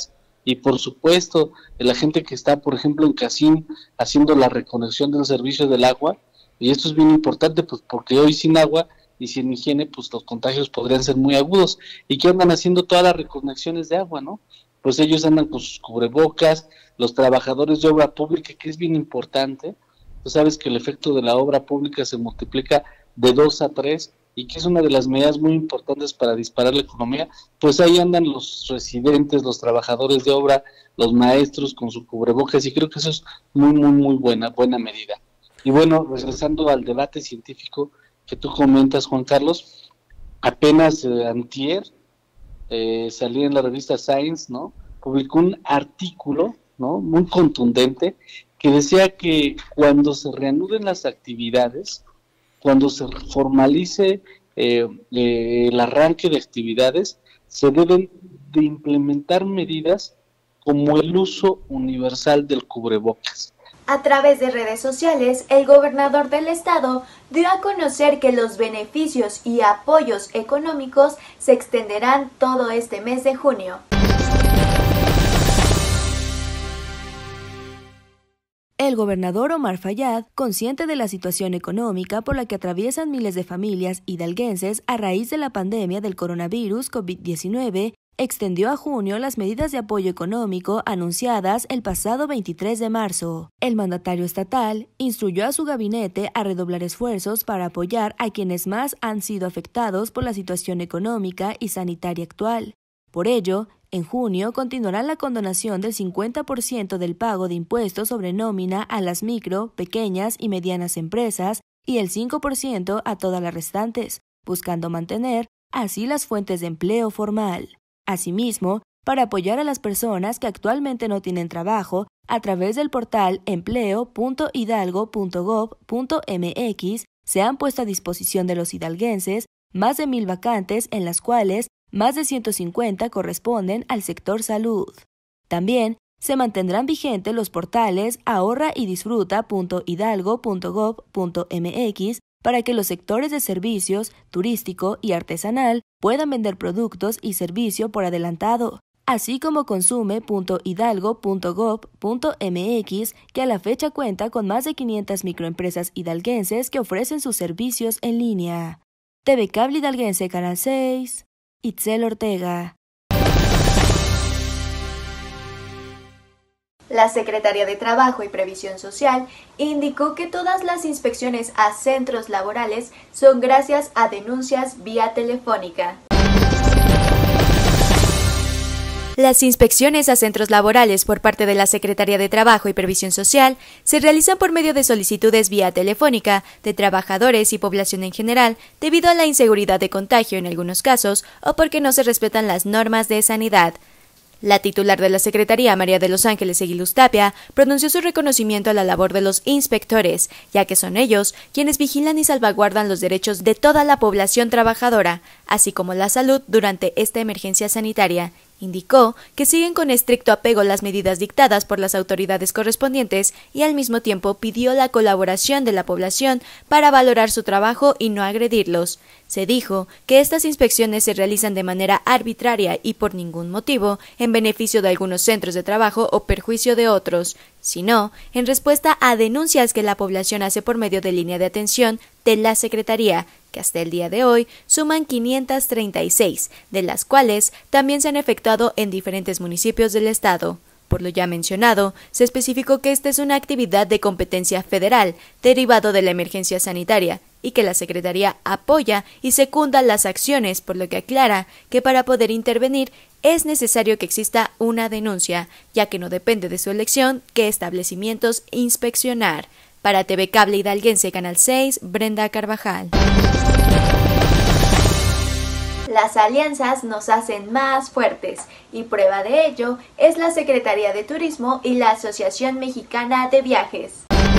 y por supuesto la gente que está, por ejemplo, en Cacín haciendo la reconexión del servicio del agua, y esto es bien importante pues porque hoy sin agua y sin higiene pues los contagios podrían ser muy agudos, y que andan haciendo todas las reconexiones de agua, ¿no? Pues ellos andan con sus cubrebocas, los trabajadores de obra pública, que es bien importante. Tú sabes que el efecto de la obra pública se multiplica de 2 a 3 y que es una de las medidas muy importantes para disparar la economía. Pues ahí andan los residentes, los trabajadores de obra, los maestros con su cubrebocas, y creo que eso es muy buena medida. Y bueno, regresando al debate científico que tú comentas, Juan Carlos, apenas antier salía en la revista Science, ¿no? Publicó un artículo, ¿no? Muy contundente, que decía que cuando se reanuden las actividades, cuando se formalice el arranque de actividades, se deben de implementar medidas como el uso universal del cubrebocas. A través de redes sociales, el gobernador del estado dio a conocer que los beneficios y apoyos económicos se extenderán todo este mes de junio. El gobernador Omar Fayad, consciente de la situación económica por la que atraviesan miles de familias hidalguenses a raíz de la pandemia del coronavirus COVID-19, extendió a junio las medidas de apoyo económico anunciadas el pasado 23 de marzo. El mandatario estatal instruyó a su gabinete a redoblar esfuerzos para apoyar a quienes más han sido afectados por la situación económica y sanitaria actual. Por ello, en junio continuará la condonación del 50% del pago de impuestos sobre nómina a las micro, pequeñas y medianas empresas y el 5% a todas las restantes, buscando mantener así las fuentes de empleo formal. Asimismo, para apoyar a las personas que actualmente no tienen trabajo, a través del portal empleo.hidalgo.gov.mx se han puesto a disposición de los hidalguenses más de 1,000 vacantes, en las cuales más de 150 corresponden al sector salud. También se mantendrán vigentes los portales ahorrayDisfruta.hidalgo.gov.mx para que los sectores de servicios, turístico y artesanal puedan vender productos y servicio por adelantado, así como consume.hidalgo.gov.mx, que a la fecha cuenta con más de 500 microempresas hidalguenses que ofrecen sus servicios en línea. TV Cable Hidalguense, Canal 6, Itzel Ortega. La Secretaría de Trabajo y Previsión Social indicó que todas las inspecciones a centros laborales son gracias a denuncias vía telefónica. Las inspecciones a centros laborales por parte de la Secretaría de Trabajo y Previsión Social se realizan por medio de solicitudes vía telefónica de trabajadores y población en general, debido a la inseguridad de contagio en algunos casos o porque no se respetan las normas de sanidad. La titular de la Secretaría, María de los Ángeles Eguiluz Tapia, pronunció su reconocimiento a la labor de los inspectores, ya que son ellos quienes vigilan y salvaguardan los derechos de toda la población trabajadora, así como la salud durante esta emergencia sanitaria. Indicó que siguen con estricto apego las medidas dictadas por las autoridades correspondientes y al mismo tiempo pidió la colaboración de la población para valorar su trabajo y no agredirlos. Se dijo que estas inspecciones se realizan de manera arbitraria y por ningún motivo en beneficio de algunos centros de trabajo o perjuicio de otros, sino en respuesta a denuncias que la población hace por medio de línea de atención de la Secretaría, que hasta el día de hoy suman 536, de las cuales también se han efectuado en diferentes municipios del estado. Por lo ya mencionado, se especificó que esta es una actividad de competencia federal, derivado de la emergencia sanitaria, y que la Secretaría apoya y secunda las acciones, por lo que aclara que para poder intervenir es necesario que exista una denuncia, ya que no depende de su elección qué establecimientos inspeccionar. Para TV Cable Hidalguense, Canal 6, Brenda Carvajal. Las alianzas nos hacen más fuertes, y prueba de ello es la Secretaría de Turismo y la Asociación Mexicana de Viajes.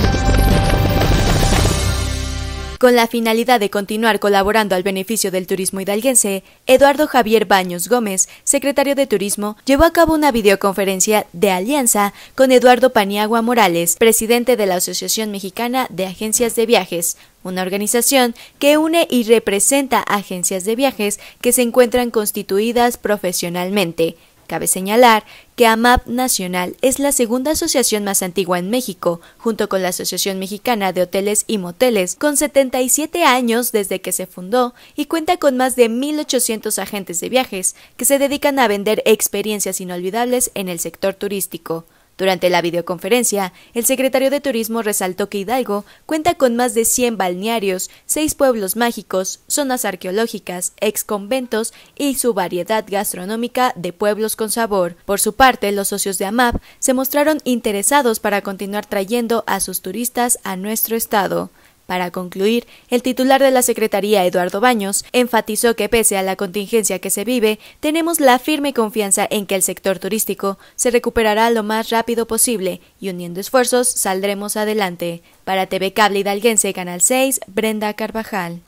Con la finalidad de continuar colaborando al beneficio del turismo hidalguense, Eduardo Javier Baños Gómez, secretario de Turismo, llevó a cabo una videoconferencia de alianza con Eduardo Paniagua Morales, presidente de la Asociación Mexicana de Agencias de Viajes, una organización que une y representa agencias de viajes que se encuentran constituidas profesionalmente. Cabe señalar que AMAP Nacional es la segunda asociación más antigua en México, junto con la Asociación Mexicana de Hoteles y Moteles, con 77 años desde que se fundó y cuenta con más de 1,800 agentes de viajes que se dedican a vender experiencias inolvidables en el sector turístico. Durante la videoconferencia, el secretario de Turismo resaltó que Hidalgo cuenta con más de 100 balnearios, 6 pueblos mágicos, zonas arqueológicas, exconventos y su variedad gastronómica de pueblos con sabor. Por su parte, los socios de AMAP se mostraron interesados para continuar trayendo a sus turistas a nuestro estado. Para concluir, el titular de la Secretaría, Eduardo Baños, enfatizó que pese a la contingencia que se vive, tenemos la firme confianza en que el sector turístico se recuperará lo más rápido posible y uniendo esfuerzos saldremos adelante. Para TV Cable Hidalguense, Canal 6, Brenda Carvajal.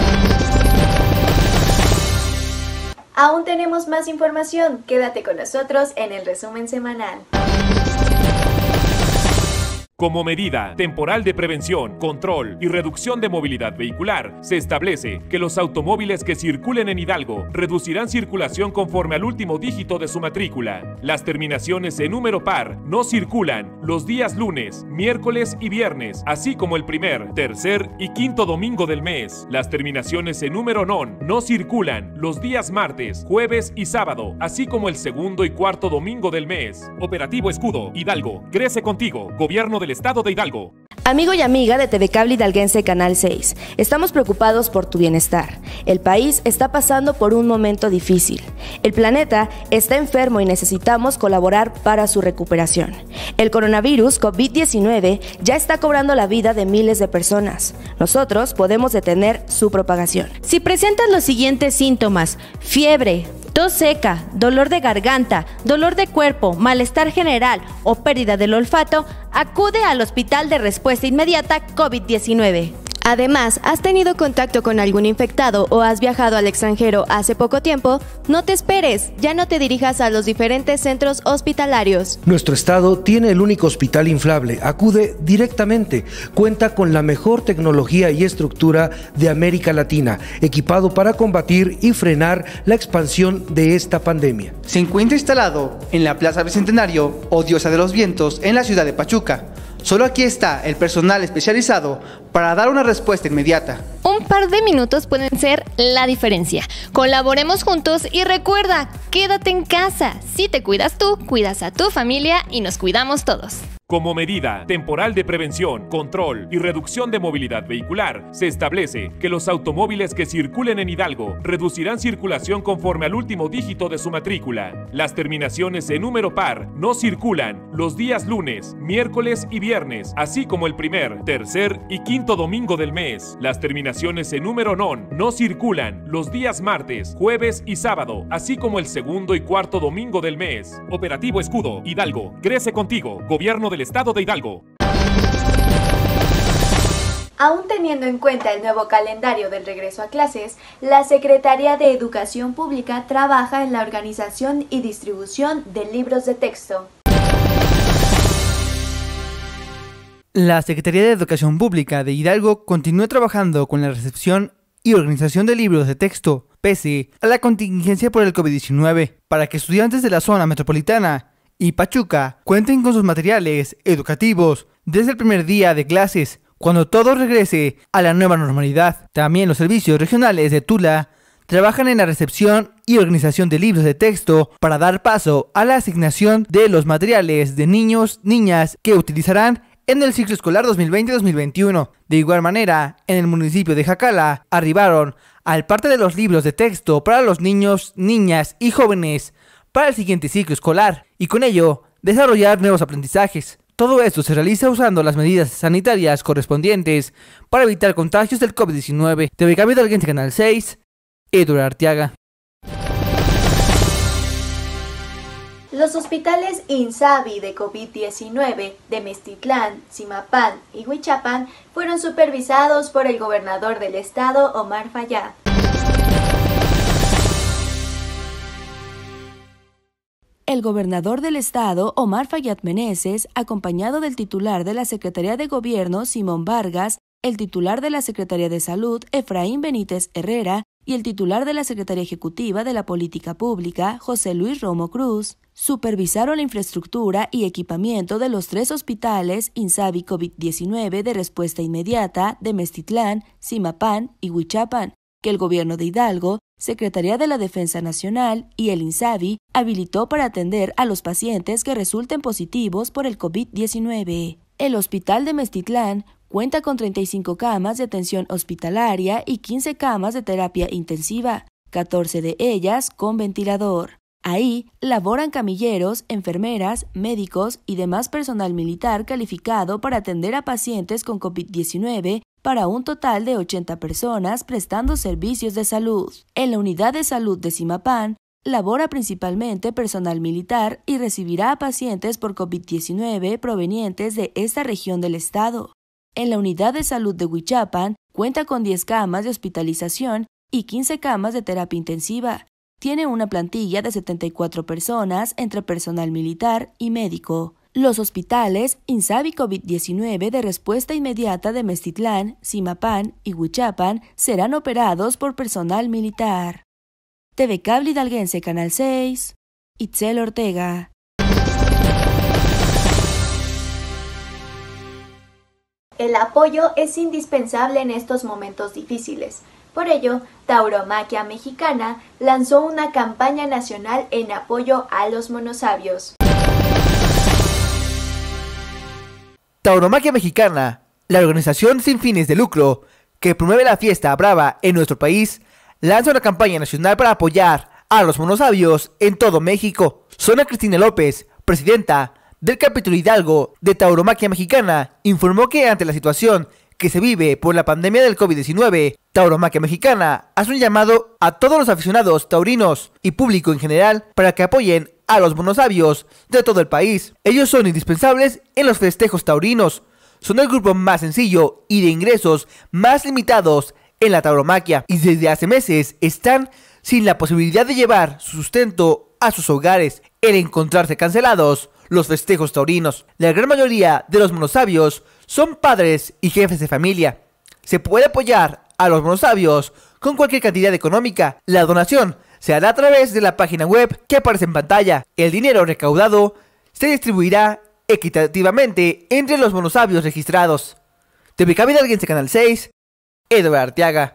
Aún tenemos más información, quédate con nosotros en el resumen semanal. Como medida temporal de prevención, control y reducción de movilidad vehicular, se establece que los automóviles que circulen en Hidalgo reducirán circulación conforme al último dígito de su matrícula. Las terminaciones en número par no circulan los días lunes, miércoles y viernes, así como el primer, tercer y quinto domingo del mes. Las terminaciones en número non no circulan los días martes, jueves y sábado, así como el segundo y cuarto domingo del mes. Operativo Escudo, Hidalgo, crece contigo, Gobierno del Estado de Hidalgo. Amigo y amiga de TV Cable Hidalguense Canal 6, estamos preocupados por tu bienestar. El país está pasando por un momento difícil. El planeta está enfermo y necesitamos colaborar para su recuperación. El coronavirus COVID-19 ya está cobrando la vida de miles de personas. Nosotros podemos detener su propagación. Si presentas los siguientes síntomas: fiebre, tos seca, dolor de garganta, dolor de cuerpo, malestar general o pérdida del olfato, acude al Hospital de Respuesta Inmediata COVID-19. Además, ¿has tenido contacto con algún infectado o has viajado al extranjero hace poco tiempo? No te esperes, ya no te dirijas a los diferentes centros hospitalarios. Nuestro estado tiene el único hospital inflable. Acude directamente. Cuenta con la mejor tecnología y estructura de América Latina, equipado para combatir y frenar la expansión de esta pandemia. Se encuentra instalado en la Plaza Bicentenario o Diosa de los Vientos en la ciudad de Pachuca. Solo aquí está el personal especializado para dar una respuesta inmediata. Un par de minutos pueden ser la diferencia. Colaboremos juntos y recuerda, quédate en casa. Si te cuidas tú, cuidas a tu familia y nos cuidamos todos. Como medida temporal de prevención, control y reducción de movilidad vehicular, se establece que los automóviles que circulen en Hidalgo reducirán circulación conforme al último dígito de su matrícula. Las terminaciones en número par no circulan los días lunes, miércoles y viernes, así como el primer, tercer y quinto domingo del mes. Las terminaciones en número non no circulan los días martes, jueves y sábado, así como el segundo y cuarto domingo del mes. Operativo Escudo, Hidalgo, crece contigo, Gobierno del Estado de Hidalgo. Aún teniendo en cuenta el nuevo calendario del regreso a clases, la Secretaría de Educación Pública trabaja en la organización y distribución de libros de texto. La Secretaría de Educación Pública de Hidalgo continúa trabajando con la recepción y organización de libros de texto, pese a la contingencia por el COVID-19, para que estudiantes de la zona metropolitana y Pachuca cuenten con sus materiales educativos desde el primer día de clases, cuando todo regrese a la nueva normalidad. También los servicios regionales de Tula trabajan en la recepción y organización de libros de texto para dar paso a la asignación de los materiales de niños, niñas que utilizarán en el ciclo escolar 2020-2021. De igual manera, en el municipio de Jacala arribaron al parte de los libros de texto para los niños, niñas y jóvenes para el siguiente ciclo escolar y con ello desarrollar nuevos aprendizajes. Todo esto se realiza usando las medidas sanitarias correspondientes para evitar contagios del COVID-19. TV Cable Hidalguense Canal 6, Eduardo Arteaga. Los hospitales INSABI de COVID-19 de Meztitlán, Zimapán y Huichapan fueron supervisados por el gobernador del estado, Omar Fayad. El gobernador del estado, Omar Fayad Meneses, acompañado del titular de la Secretaría de Gobierno, Simón Vargas, el titular de la Secretaría de Salud, Efraín Benítez Herrera, y el titular de la Secretaría Ejecutiva de la Política Pública, José Luis Romo Cruz, supervisaron la infraestructura y equipamiento de los 3 hospitales INSABI COVID-19 de respuesta inmediata de Meztitlán, Zimapán y Huichapan, que el gobierno de Hidalgo, Secretaría de la Defensa Nacional y el INSABI habilitó para atender a los pacientes que resulten positivos por el COVID-19. El hospital de Meztitlán cuenta con 35 camas de atención hospitalaria y 15 camas de terapia intensiva, 14 de ellas con ventilador. Ahí laboran camilleros, enfermeras, médicos y demás personal militar calificado para atender a pacientes con COVID-19 para un total de 80 personas prestando servicios de salud. En la unidad de salud de Zimapán, labora principalmente personal militar y recibirá a pacientes por COVID-19 provenientes de esta región del estado. En la unidad de salud de Huichapan, cuenta con 10 camas de hospitalización y 15 camas de terapia intensiva. Tiene una plantilla de 74 personas entre personal militar y médico. Los hospitales INSABI COVID-19 de respuesta inmediata de Meztitlán, Zimapán y Huichapan serán operados por personal militar. TV Cable Hidalguense Canal 6, Itzel Ortega. El apoyo es indispensable en estos momentos difíciles. Por ello, Tauromaquia Mexicana lanzó una campaña nacional en apoyo a los monosabios. Tauromaquia Mexicana, la organización sin fines de lucro que promueve la fiesta brava en nuestro país, lanza una campaña nacional para apoyar a los monosabios en todo México. Sonia Cristina López, presidenta del capítulo Hidalgo de Tauromaquia Mexicana, informó que ante la situación que se vive por la pandemia del COVID-19, Tauromaquia Mexicana hace un llamado a todos los aficionados taurinos y público en general para que apoyen a los monosabios de todo el país. Ellos son indispensables en los festejos taurinos, son el grupo más sencillo y de ingresos más limitados en la tauromaquia y desde hace meses están sin la posibilidad de llevar su sustento a sus hogares, el encontrarse cancelados los festejos taurinos. La gran mayoría de los monosabios son padres y jefes de familia. Se puede apoyar a los monosabios con cualquier cantidad económica. La donación se hará a través de la página web que aparece en pantalla. El dinero recaudado se distribuirá equitativamente entre los monosabios registrados. TV Cable Hidalguense Canal 6, Eduardo Arteaga.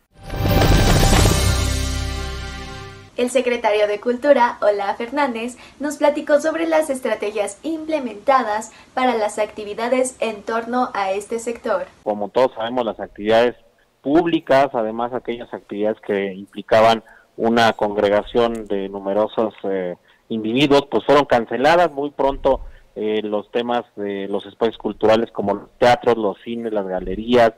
El secretario de Cultura, Olaf Fernández, nos platicó sobre las estrategias implementadas para las actividades en torno a este sector. Como todos sabemos, las actividades públicas, además aquellas actividades que implicaban una congregación de numerosos individuos, pues fueron canceladas muy pronto. Los temas de los espacios culturales como los teatros, los cines, las galerías,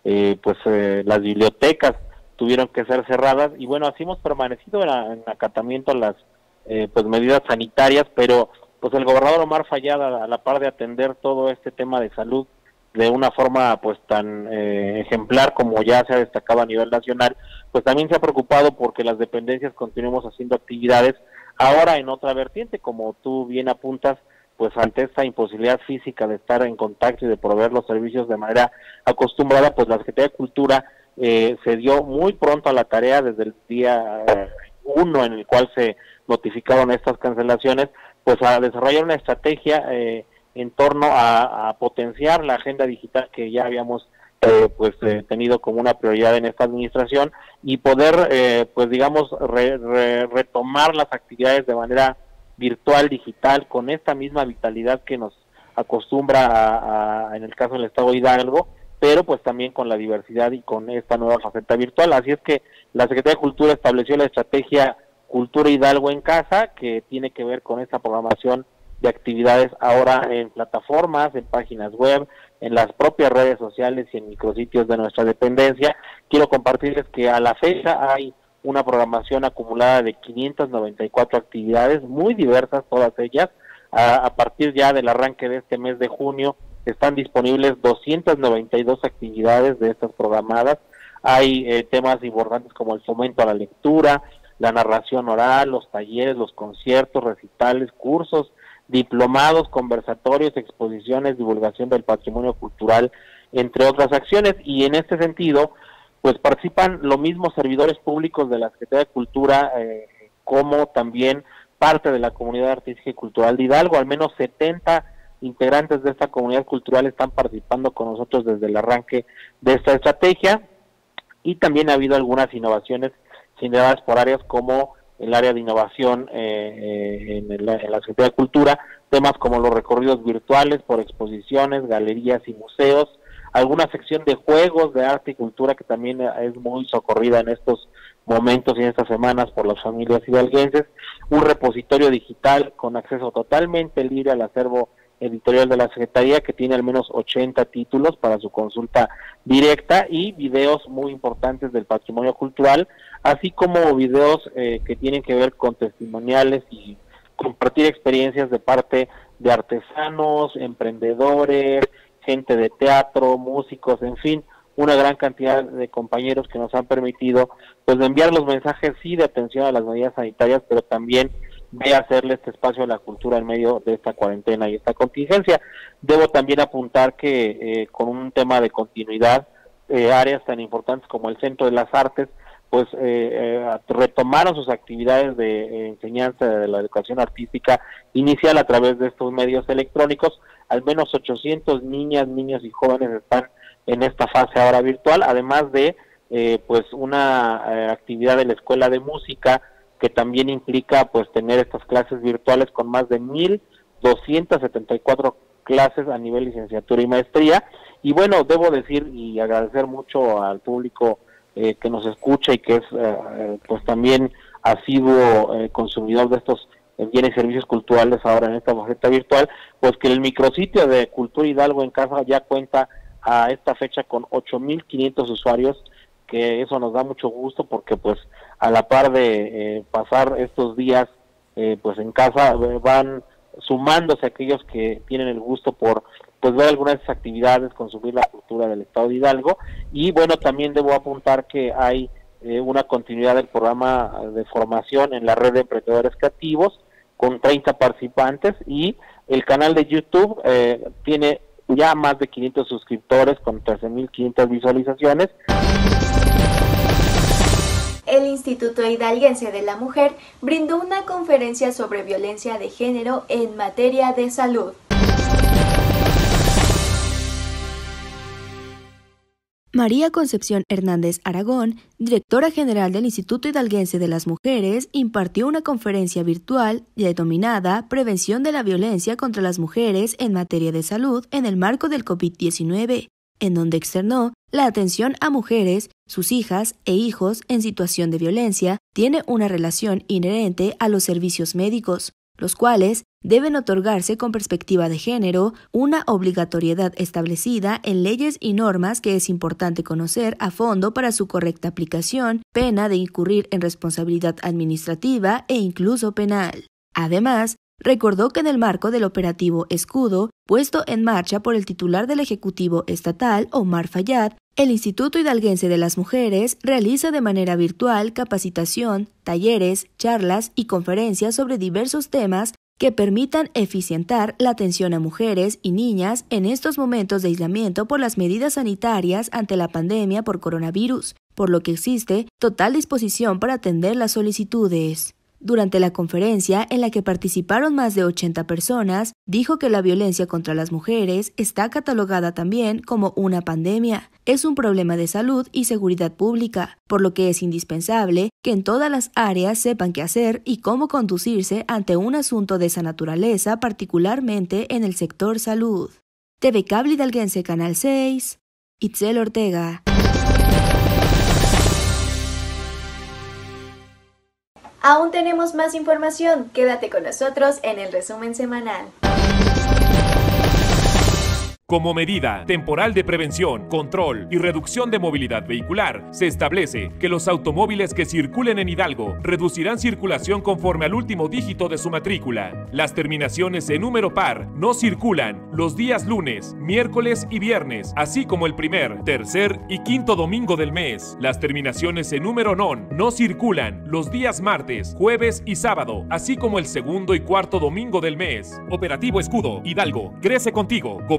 las bibliotecas tuvieron que ser cerradas y bueno, así hemos permanecido en acatamiento a las medidas sanitarias, pero pues el gobernador Omar Fayad, a la par de atender todo este tema de salud de una forma pues tan ejemplar como ya se ha destacado a nivel nacional, pues también se ha preocupado porque las dependencias continuemos haciendo actividades ahora en otra vertiente, como tú bien apuntas, pues ante esta imposibilidad física de estar en contacto y de proveer los servicios de manera acostumbrada, pues la Secretaría de Cultura se dio muy pronto a la tarea desde el día 1 en el cual se notificaron estas cancelaciones, pues a desarrollar una estrategia en torno a potenciar la agenda digital que ya habíamos tenido como una prioridad en esta administración y poder retomar las actividades de manera virtual, digital, con esta misma vitalidad que nos acostumbra en el caso del Estado de Hidalgo, pero pues también con la diversidad y con esta nueva faceta virtual. Así es que la Secretaría de Cultura estableció la estrategia Cultura Hidalgo en Casa, que tiene que ver con esta programación de actividades ahora en plataformas, en páginas web, en las propias redes sociales y en micrositios de nuestra dependencia. Quiero compartirles que a la fecha hay una programación acumulada de 594 actividades, muy diversas todas ellas. A partir ya del arranque de este mes de junio, están disponibles 292 actividades de estas programadas. Hay temas importantes como el fomento a la lectura, la narración oral, los talleres, los conciertos, recitales, cursos, diplomados, conversatorios, exposiciones, divulgación del patrimonio cultural, entre otras acciones. Y en este sentido, pues participan los mismos servidores públicos de la Secretaría de Cultura, como también parte de la comunidad artística y cultural de Hidalgo. Al menos 70 integrantes de esta comunidad cultural están participando con nosotros desde el arranque de esta estrategia, y también ha habido algunas innovaciones generadas por áreas como el área de innovación en la Secretaría de Cultura, temas como los recorridos virtuales por exposiciones, galerías y museos, alguna sección de juegos de arte y cultura que también es muy socorrida en estos momentos y en estas semanas por las familias hidalguenses, un repositorio digital con acceso totalmente libre al acervo editorial de la Secretaría, que tiene al menos 80 títulos para su consulta directa, y videos muy importantes del patrimonio cultural, así como videos que tienen que ver con testimoniales y compartir experiencias de parte de artesanos, emprendedores, gente de teatro, músicos, en fin, una gran cantidad de compañeros que nos han permitido pues enviar los mensajes sí de atención a las medidas sanitarias, pero también de hacerle este espacio a la cultura en medio de esta cuarentena y esta contingencia. Debo también apuntar que con un tema de continuidad, áreas tan importantes como el Centro de las Artes, pues retomaron sus actividades de enseñanza de la educación artística inicial a través de estos medios electrónicos. Al menos 800 niñas, niños y jóvenes están en esta fase ahora virtual, además de pues una actividad de la Escuela de Música, que también implica pues tener estas clases virtuales con más de 1,274 clases a nivel licenciatura y maestría. Y bueno, debo decir y agradecer mucho al público que nos escucha y que es pues también asiduo consumidor de estos bienes y servicios culturales ahora en esta faceta virtual, pues que el micrositio de Cultura Hidalgo en Casa ya cuenta a esta fecha con 8,500 usuarios, que eso nos da mucho gusto porque pues a la par de pasar estos días pues en casa, van sumándose aquellos que tienen el gusto por pues ver algunas de esas actividades, consumir la cultura del estado de Hidalgo. Y bueno, también debo apuntar que hay una continuidad del programa de formación en la red de emprendedores creativos con 30 participantes, y el canal de YouTube tiene ya más de 500 suscriptores con 13,500 visualizaciones. El Instituto Hidalguense de la Mujer brindó una conferencia sobre violencia de género en materia de salud. María Concepción Hernández Aragón, directora general del Instituto Hidalguense de las Mujeres, impartió una conferencia virtual denominada Prevención de la Violencia contra las Mujeres en materia de salud en el marco del COVID-19, en donde externó la atención a mujeres, sus hijas e hijos en situación de violencia tiene una relación inherente a los servicios médicos, los cuales deben otorgarse con perspectiva de género, una obligatoriedad establecida en leyes y normas que es importante conocer a fondo para su correcta aplicación, pena de incurrir en responsabilidad administrativa e incluso penal. Además, recordó que en el marco del operativo Escudo, puesto en marcha por el titular del Ejecutivo Estatal, Omar Fayad, el Instituto Hidalguense de las Mujeres realiza de manera virtual capacitación, talleres, charlas y conferencias sobre diversos temas que permitan eficientar la atención a mujeres y niñas en estos momentos de aislamiento por las medidas sanitarias ante la pandemia por coronavirus, por lo que existe total disposición para atender las solicitudes. Durante la conferencia, en la que participaron más de 80 personas, dijo que la violencia contra las mujeres está catalogada también como una pandemia. Es un problema de salud y seguridad pública, por lo que es indispensable que en todas las áreas sepan qué hacer y cómo conducirse ante un asunto de esa naturaleza, particularmente en el sector salud. TV Cable Hidalguense Canal 6, Itzel Ortega. Aún tenemos más información, quédate con nosotros en el resumen semanal. Como medida temporal de prevención, control y reducción de movilidad vehicular, se establece que los automóviles que circulen en Hidalgo reducirán circulación conforme al último dígito de su matrícula. Las terminaciones en número par no circulan los días lunes, miércoles y viernes, así como el primer, tercer y quinto domingo del mes. Las terminaciones en número non no circulan los días martes, jueves y sábado, así como el segundo y cuarto domingo del mes. Operativo Escudo, Hidalgo, crece contigo, Gobierno del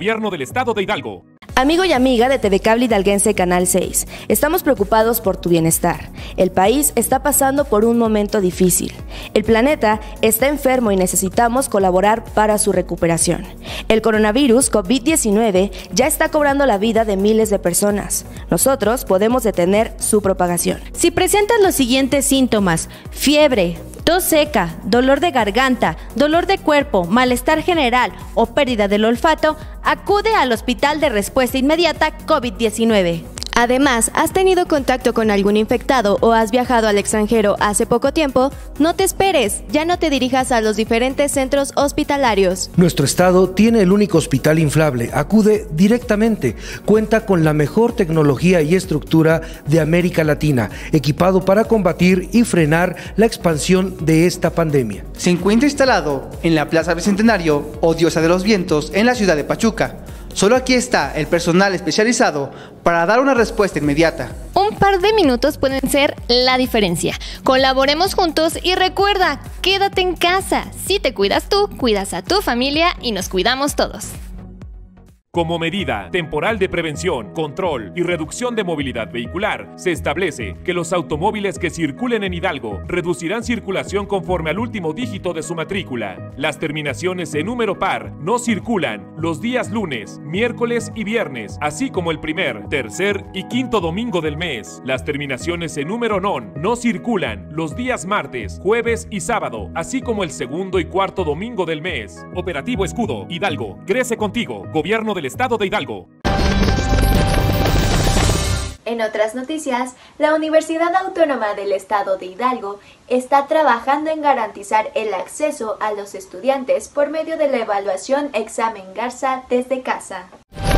Estado de Hidalgo. Amigo y amiga de TV Cable Hidalguense Canal 6, estamos preocupados por tu bienestar. El país está pasando por un momento difícil. El planeta está enfermo y necesitamos colaborar para su recuperación. El coronavirus COVID-19 ya está cobrando la vida de miles de personas. Nosotros podemos detener su propagación. Si presentas los siguientes síntomas: fiebre, tos seca, dolor de garganta, dolor de cuerpo, malestar general o pérdida del olfato, acude al Hospital de Respuesta Inmediata COVID-19. Además, ¿has tenido contacto con algún infectado o has viajado al extranjero hace poco tiempo? No te esperes, ya no te dirijas a los diferentes centros hospitalarios. Nuestro estado tiene el único hospital inflable. Acude directamente. Cuenta con la mejor tecnología y estructura de América Latina, equipado para combatir y frenar la expansión de esta pandemia. Se encuentra instalado en la Plaza Bicentenario o Diosa de los Vientos en la ciudad de Pachuca. Solo aquí está el personal especializado para dar una respuesta inmediata. Un par de minutos pueden ser la diferencia. Colaboremos juntos y recuerda, quédate en casa. Si te cuidas tú, cuidas a tu familia y nos cuidamos todos. Como medida temporal de prevención, control y reducción de movilidad vehicular, se establece que los automóviles que circulen en Hidalgo reducirán circulación conforme al último dígito de su matrícula. Las terminaciones en número par no circulan los días lunes, miércoles y viernes, así como el primer, tercer y quinto domingo del mes. Las terminaciones en número non no circulan los días martes, jueves y sábado, así como el segundo y cuarto domingo del mes. Operativo Escudo, Hidalgo, crece contigo, Gobierno del Estado de Hidalgo. En otras noticias, la Universidad Autónoma del Estado de Hidalgo está trabajando en garantizar el acceso a los estudiantes por medio de la evaluación Examen Garza desde casa.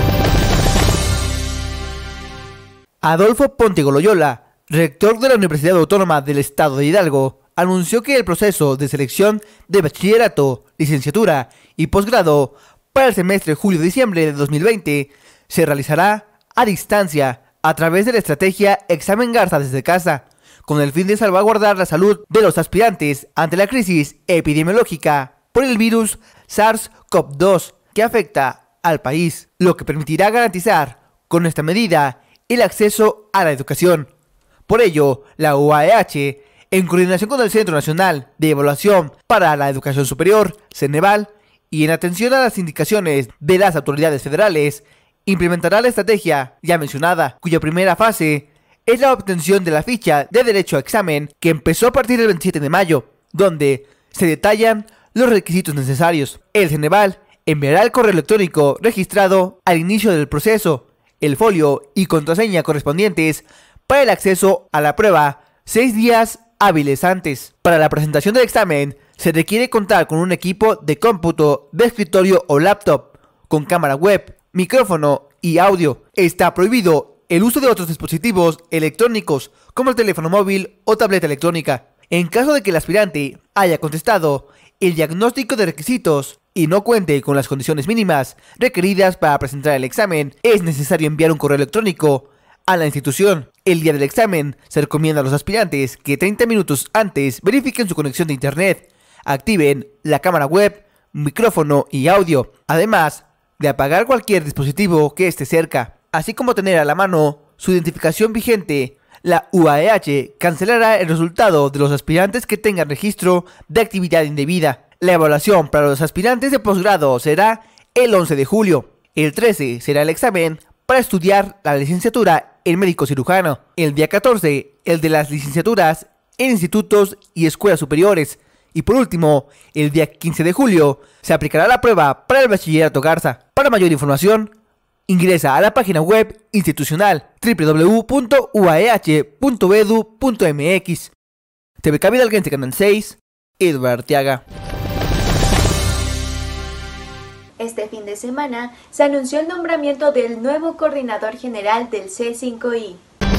Adolfo Pontigo Loyola, rector de la Universidad Autónoma del Estado de Hidalgo, anunció que el proceso de selección de bachillerato, licenciatura y posgrado para el semestre julio-diciembre de 2020 se realizará a distancia a través de la estrategia Examen Garza desde casa, con el fin de salvaguardar la salud de los aspirantes ante la crisis epidemiológica por el virus SARS-CoV-2 que afecta al país, lo que permitirá garantizar con esta medida el acceso a la educación. Por ello, la UAEH, en coordinación con el Centro Nacional de Evaluación para la Educación Superior, Ceneval, y en atención a las indicaciones de las autoridades federales, implementará la estrategia ya mencionada, cuya primera fase es la obtención de la ficha de derecho a examen que empezó a partir del 27 de mayo, donde se detallan los requisitos necesarios. El Ceneval enviará el correo electrónico registrado al inicio del proceso, el folio y contraseña correspondientes para el acceso a la prueba 6 días hábiles antes. Para la presentación del examen, se requiere contar con un equipo de cómputo de escritorio o laptop, con cámara web, micrófono y audio. Está prohibido el uso de otros dispositivos electrónicos, como el teléfono móvil o tableta electrónica. En caso de que el aspirante haya contestado el diagnóstico de requisitos y no cuente con las condiciones mínimas requeridas para presentar el examen, es necesario enviar un correo electrónico a la institución. El día del examen se recomienda a los aspirantes que 30 minutos antes verifiquen su conexión de internet, activen la cámara web, micrófono y audio, además de apagar cualquier dispositivo que esté cerca, así como tener a la mano su identificación vigente. La UAEH cancelará el resultado de los aspirantes que tengan registro de actividad indebida. La evaluación para los aspirantes de posgrado será el 11 de julio. El 13 será el examen para estudiar la licenciatura en médico cirujano. El día 14, el de las licenciaturas en institutos y escuelas superiores. Y por último, el día 15 de julio, se aplicará la prueba para el bachillerato Garza. Para mayor información, ingresa a la página web institucional www.uaeh.edu.mx. TV Cable Hidalguense Canal 6, Eduardo Arteaga. Este fin de semana se anunció el nombramiento del nuevo coordinador general del C5I.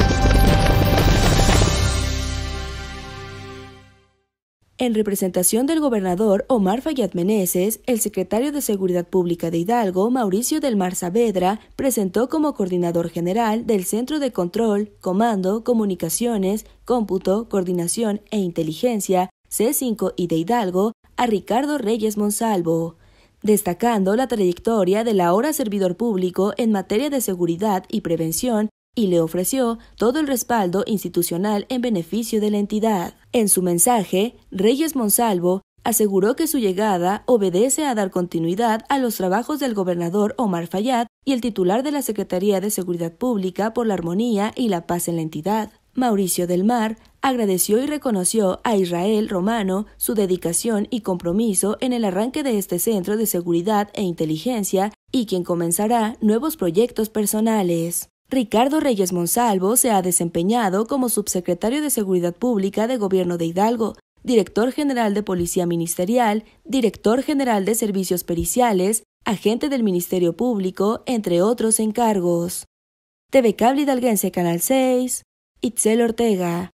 En representación del gobernador Omar Fayad Meneses, el secretario de Seguridad Pública de Hidalgo, Mauricio del Mar Saavedra, presentó como coordinador general del Centro de Control, Comando, Comunicaciones, Cómputo, Coordinación e Inteligencia, C5I de Hidalgo, a Ricardo Reyes Monsalvo. destacando la trayectoria del ahora servidor público en materia de seguridad y prevención, y le ofreció todo el respaldo institucional en beneficio de la entidad. En su mensaje, Reyes Monsalvo aseguró que su llegada obedece a dar continuidad a los trabajos del gobernador Omar Fayad y el titular de la Secretaría de Seguridad Pública por la armonía y la paz en la entidad. Mauricio del Mar agradeció y reconoció a Israel Romano su dedicación y compromiso en el arranque de este centro de seguridad e inteligencia y quien comenzará nuevos proyectos personales. Ricardo Reyes Monsalvo se ha desempeñado como subsecretario de Seguridad Pública de Gobierno de Hidalgo, director general de Policía Ministerial, director general de Servicios Periciales, agente del Ministerio Público, entre otros encargos. TV Cable Hidalguense Canal 6, Itzel Ortega.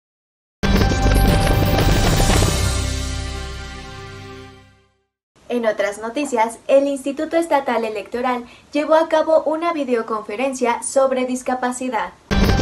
En otras noticias, el Instituto Estatal Electoral llevó a cabo una videoconferencia sobre discapacidad.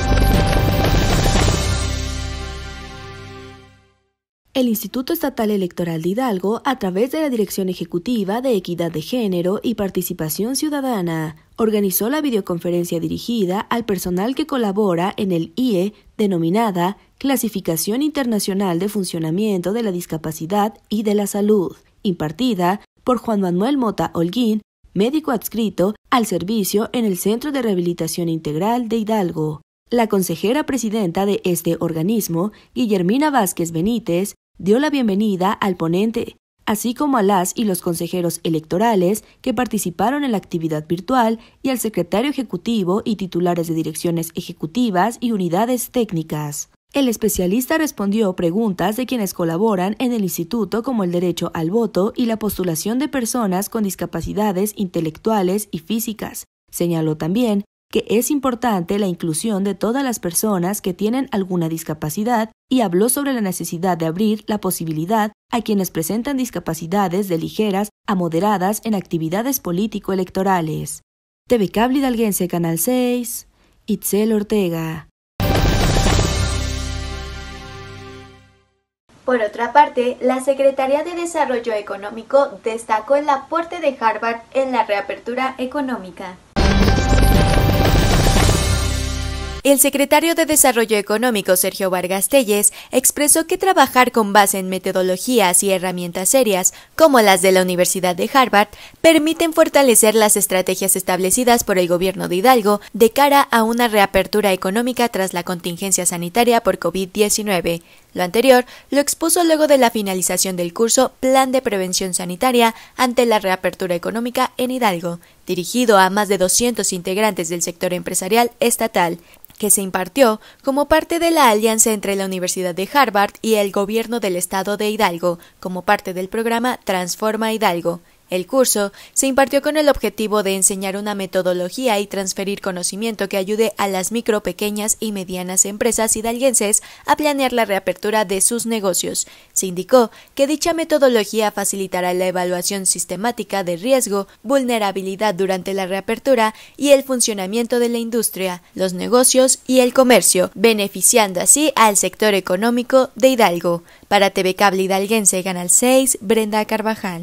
El Instituto Estatal Electoral de Hidalgo, a través de la Dirección Ejecutiva de Equidad de Género y Participación Ciudadana, organizó la videoconferencia dirigida al personal que colabora en el IE, denominada Clasificación Internacional de Funcionamiento de la Discapacidad y de la Salud, impartida por Juan Manuel Mota Holguín, médico adscrito al servicio en el Centro de Rehabilitación Integral de Hidalgo. La consejera presidenta de este organismo, Guillermina Vázquez Benítez, dio la bienvenida al ponente, así como a las y los consejeros electorales que participaron en la actividad virtual y al secretario ejecutivo y titulares de direcciones ejecutivas y unidades técnicas. El especialista respondió preguntas de quienes colaboran en el instituto, como el derecho al voto y la postulación de personas con discapacidades intelectuales y físicas. Señaló también que es importante la inclusión de todas las personas que tienen alguna discapacidad y habló sobre la necesidad de abrir la posibilidad a quienes presentan discapacidades de ligeras a moderadas en actividades político-electorales. TV Cable Hidalguense Canal 6, Itzel Ortega. Por otra parte, la Secretaría de Desarrollo Económico destacó el aporte de Harvard en la reapertura económica. El secretario de Desarrollo Económico, Sergio Vargas Telles, expresó que trabajar con base en metodologías y herramientas serias, como las de la Universidad de Harvard, permiten fortalecer las estrategias establecidas por el gobierno de Hidalgo de cara a una reapertura económica tras la contingencia sanitaria por COVID-19. Lo anterior lo expuso luego de la finalización del curso Plan de Prevención Sanitaria ante la reapertura económica en Hidalgo, dirigido a más de 200 integrantes del sector empresarial estatal, que se impartió como parte de la alianza entre la Universidad de Harvard y el gobierno del estado de Hidalgo, como parte del programa Transforma Hidalgo. El curso se impartió con el objetivo de enseñar una metodología y transferir conocimiento que ayude a las micro, pequeñas y medianas empresas hidalguenses a planear la reapertura de sus negocios. Se indicó que dicha metodología facilitará la evaluación sistemática de riesgo, vulnerabilidad durante la reapertura y el funcionamiento de la industria, los negocios y el comercio, beneficiando así al sector económico de Hidalgo. Para TV Cable Hidalguense Canal 6, Brenda Carvajal.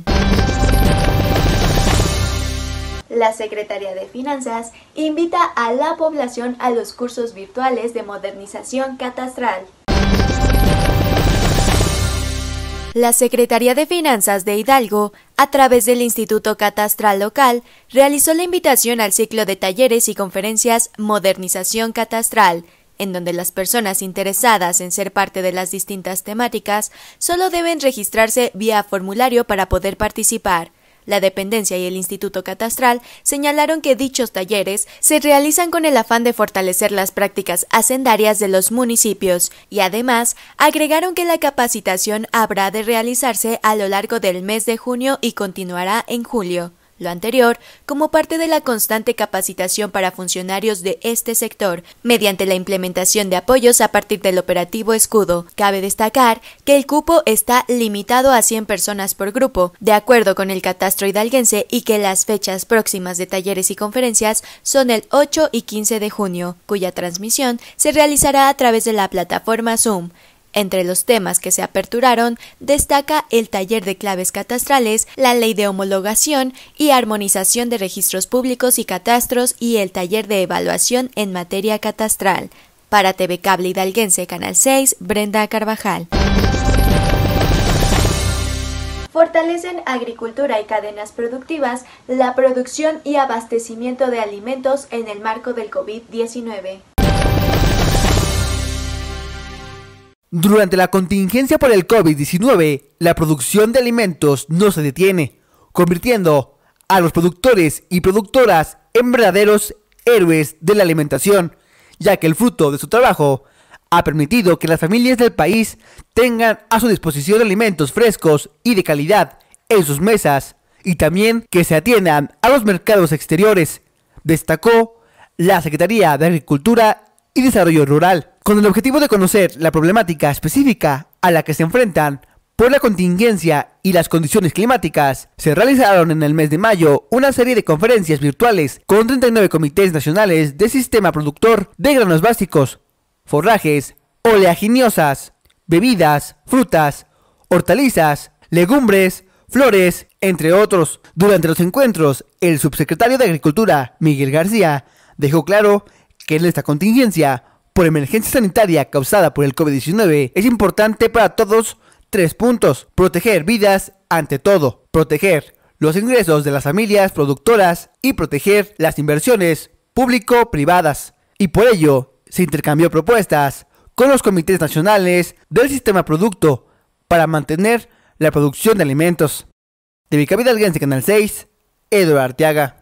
La Secretaría de Finanzas invita a la población a los cursos virtuales de modernización catastral. La Secretaría de Finanzas de Hidalgo, a través del Instituto Catastral Local, realizó la invitación al ciclo de talleres y conferencias Modernización Catastral, en donde las personas interesadas en ser parte de las distintas temáticas solo deben registrarse vía formulario para poder participar. La dependencia y el Instituto Catastral señalaron que dichos talleres se realizan con el afán de fortalecer las prácticas hacendarias de los municipios y además agregaron que la capacitación habrá de realizarse a lo largo del mes de junio y continuará en julio. Lo anterior, como parte de la constante capacitación para funcionarios de este sector, mediante la implementación de apoyos a partir del operativo Escudo. Cabe destacar que el cupo está limitado a 100 personas por grupo, de acuerdo con el catastro hidalguense, y que las fechas próximas de talleres y conferencias son el 8 y 15 de junio, cuya transmisión se realizará a través de la plataforma Zoom. Entre los temas que se aperturaron, destaca el taller de claves catastrales, la ley de homologación y armonización de registros públicos y catastros y el taller de evaluación en materia catastral. Para TV Cable Hidalguense, Canal 6, Brenda Carvajal. Fortalecen agricultura y cadenas productivas, la producción y abastecimiento de alimentos en el marco del COVID-19. Durante la contingencia por el COVID-19, la producción de alimentos no se detiene, convirtiendo a los productores y productoras en verdaderos héroes de la alimentación, ya que el fruto de su trabajo ha permitido que las familias del país tengan a su disposición alimentos frescos y de calidad en sus mesas, y también que se atiendan a los mercados exteriores, destacó la Secretaría de Agricultura y Desarrollo Rural, con el objetivo de conocer la problemática específica a la que se enfrentan por la contingencia y las condiciones climáticas. Se realizaron en el mes de mayo una serie de conferencias virtuales con 39 comités nacionales del sistema productor de granos básicos, forrajes, oleaginosas, bebidas, frutas, hortalizas, legumbres, flores, entre otros. Durante los encuentros, el subsecretario de Agricultura, Miguel García, dejó claro que en esta contingencia por emergencia sanitaria causada por el COVID-19 es importante para todos 3 puntos: proteger vidas ante todo, proteger los ingresos de las familias productoras y proteger las inversiones público-privadas. Y por ello se intercambió propuestas con los comités nacionales del sistema producto para mantener la producción de alimentos. De TV Cable Hidalguense, Canal 6, Eduardo Arteaga.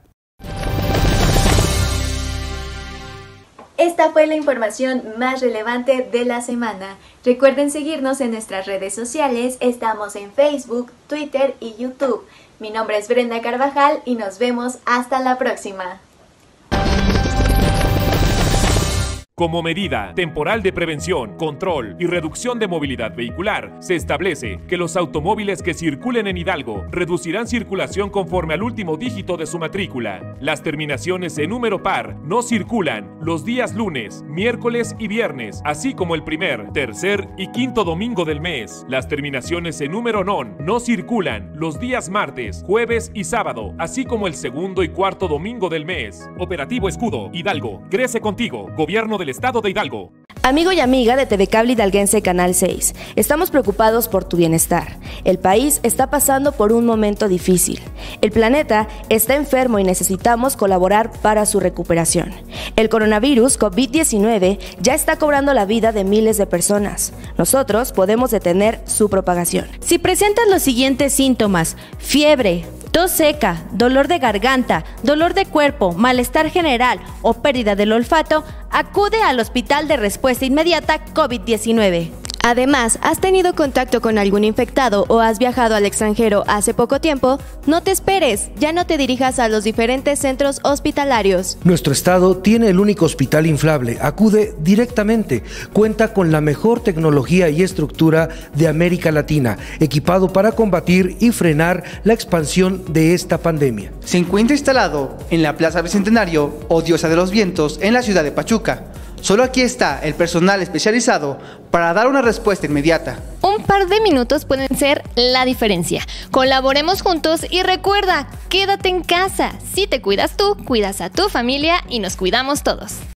Esta fue la información más relevante de la semana. Recuerden seguirnos en nuestras redes sociales. Estamos en Facebook, Twitter y YouTube. Mi nombre es Brenda Carvajal y nos vemos hasta la próxima. Como medida temporal de prevención, control y reducción de movilidad vehicular, se establece que los automóviles que circulen en Hidalgo reducirán circulación conforme al último dígito de su matrícula. Las terminaciones en número par no circulan los días lunes, miércoles y viernes, así como el primer, tercer y quinto domingo del mes. Las terminaciones en número non no circulan los días martes, jueves y sábado, así como el segundo y cuarto domingo del mes. Operativo Escudo, Hidalgo, crece contigo, Gobierno del Estado de Hidalgo. Amigo y amiga de TV Cable Hidalguense Canal 6, estamos preocupados por tu bienestar. El país está pasando por un momento difícil. El planeta está enfermo y necesitamos colaborar para su recuperación. El coronavirus COVID-19 ya está cobrando la vida de miles de personas. Nosotros podemos detener su propagación. Si presentas los siguientes síntomas: fiebre, tos seca, dolor de garganta, dolor de cuerpo, malestar general o pérdida del olfato, acude al Hospital de Respuesta Inmediata COVID-19. Además, ¿has tenido contacto con algún infectado o has viajado al extranjero hace poco tiempo? No te esperes, ya no te dirijas a los diferentes centros hospitalarios. Nuestro estado tiene el único hospital inflable. Acude directamente. Cuenta con la mejor tecnología y estructura de América Latina, equipado para combatir y frenar la expansión de esta pandemia. Se encuentra instalado en la Plaza Bicentenario o Diosa de los Vientos en la ciudad de Pachuca. Solo aquí está el personal especializado para dar una respuesta inmediata. Un par de minutos pueden ser la diferencia. Colaboremos juntos y recuerda, quédate en casa. Si te cuidas tú, cuidas a tu familia y nos cuidamos todos.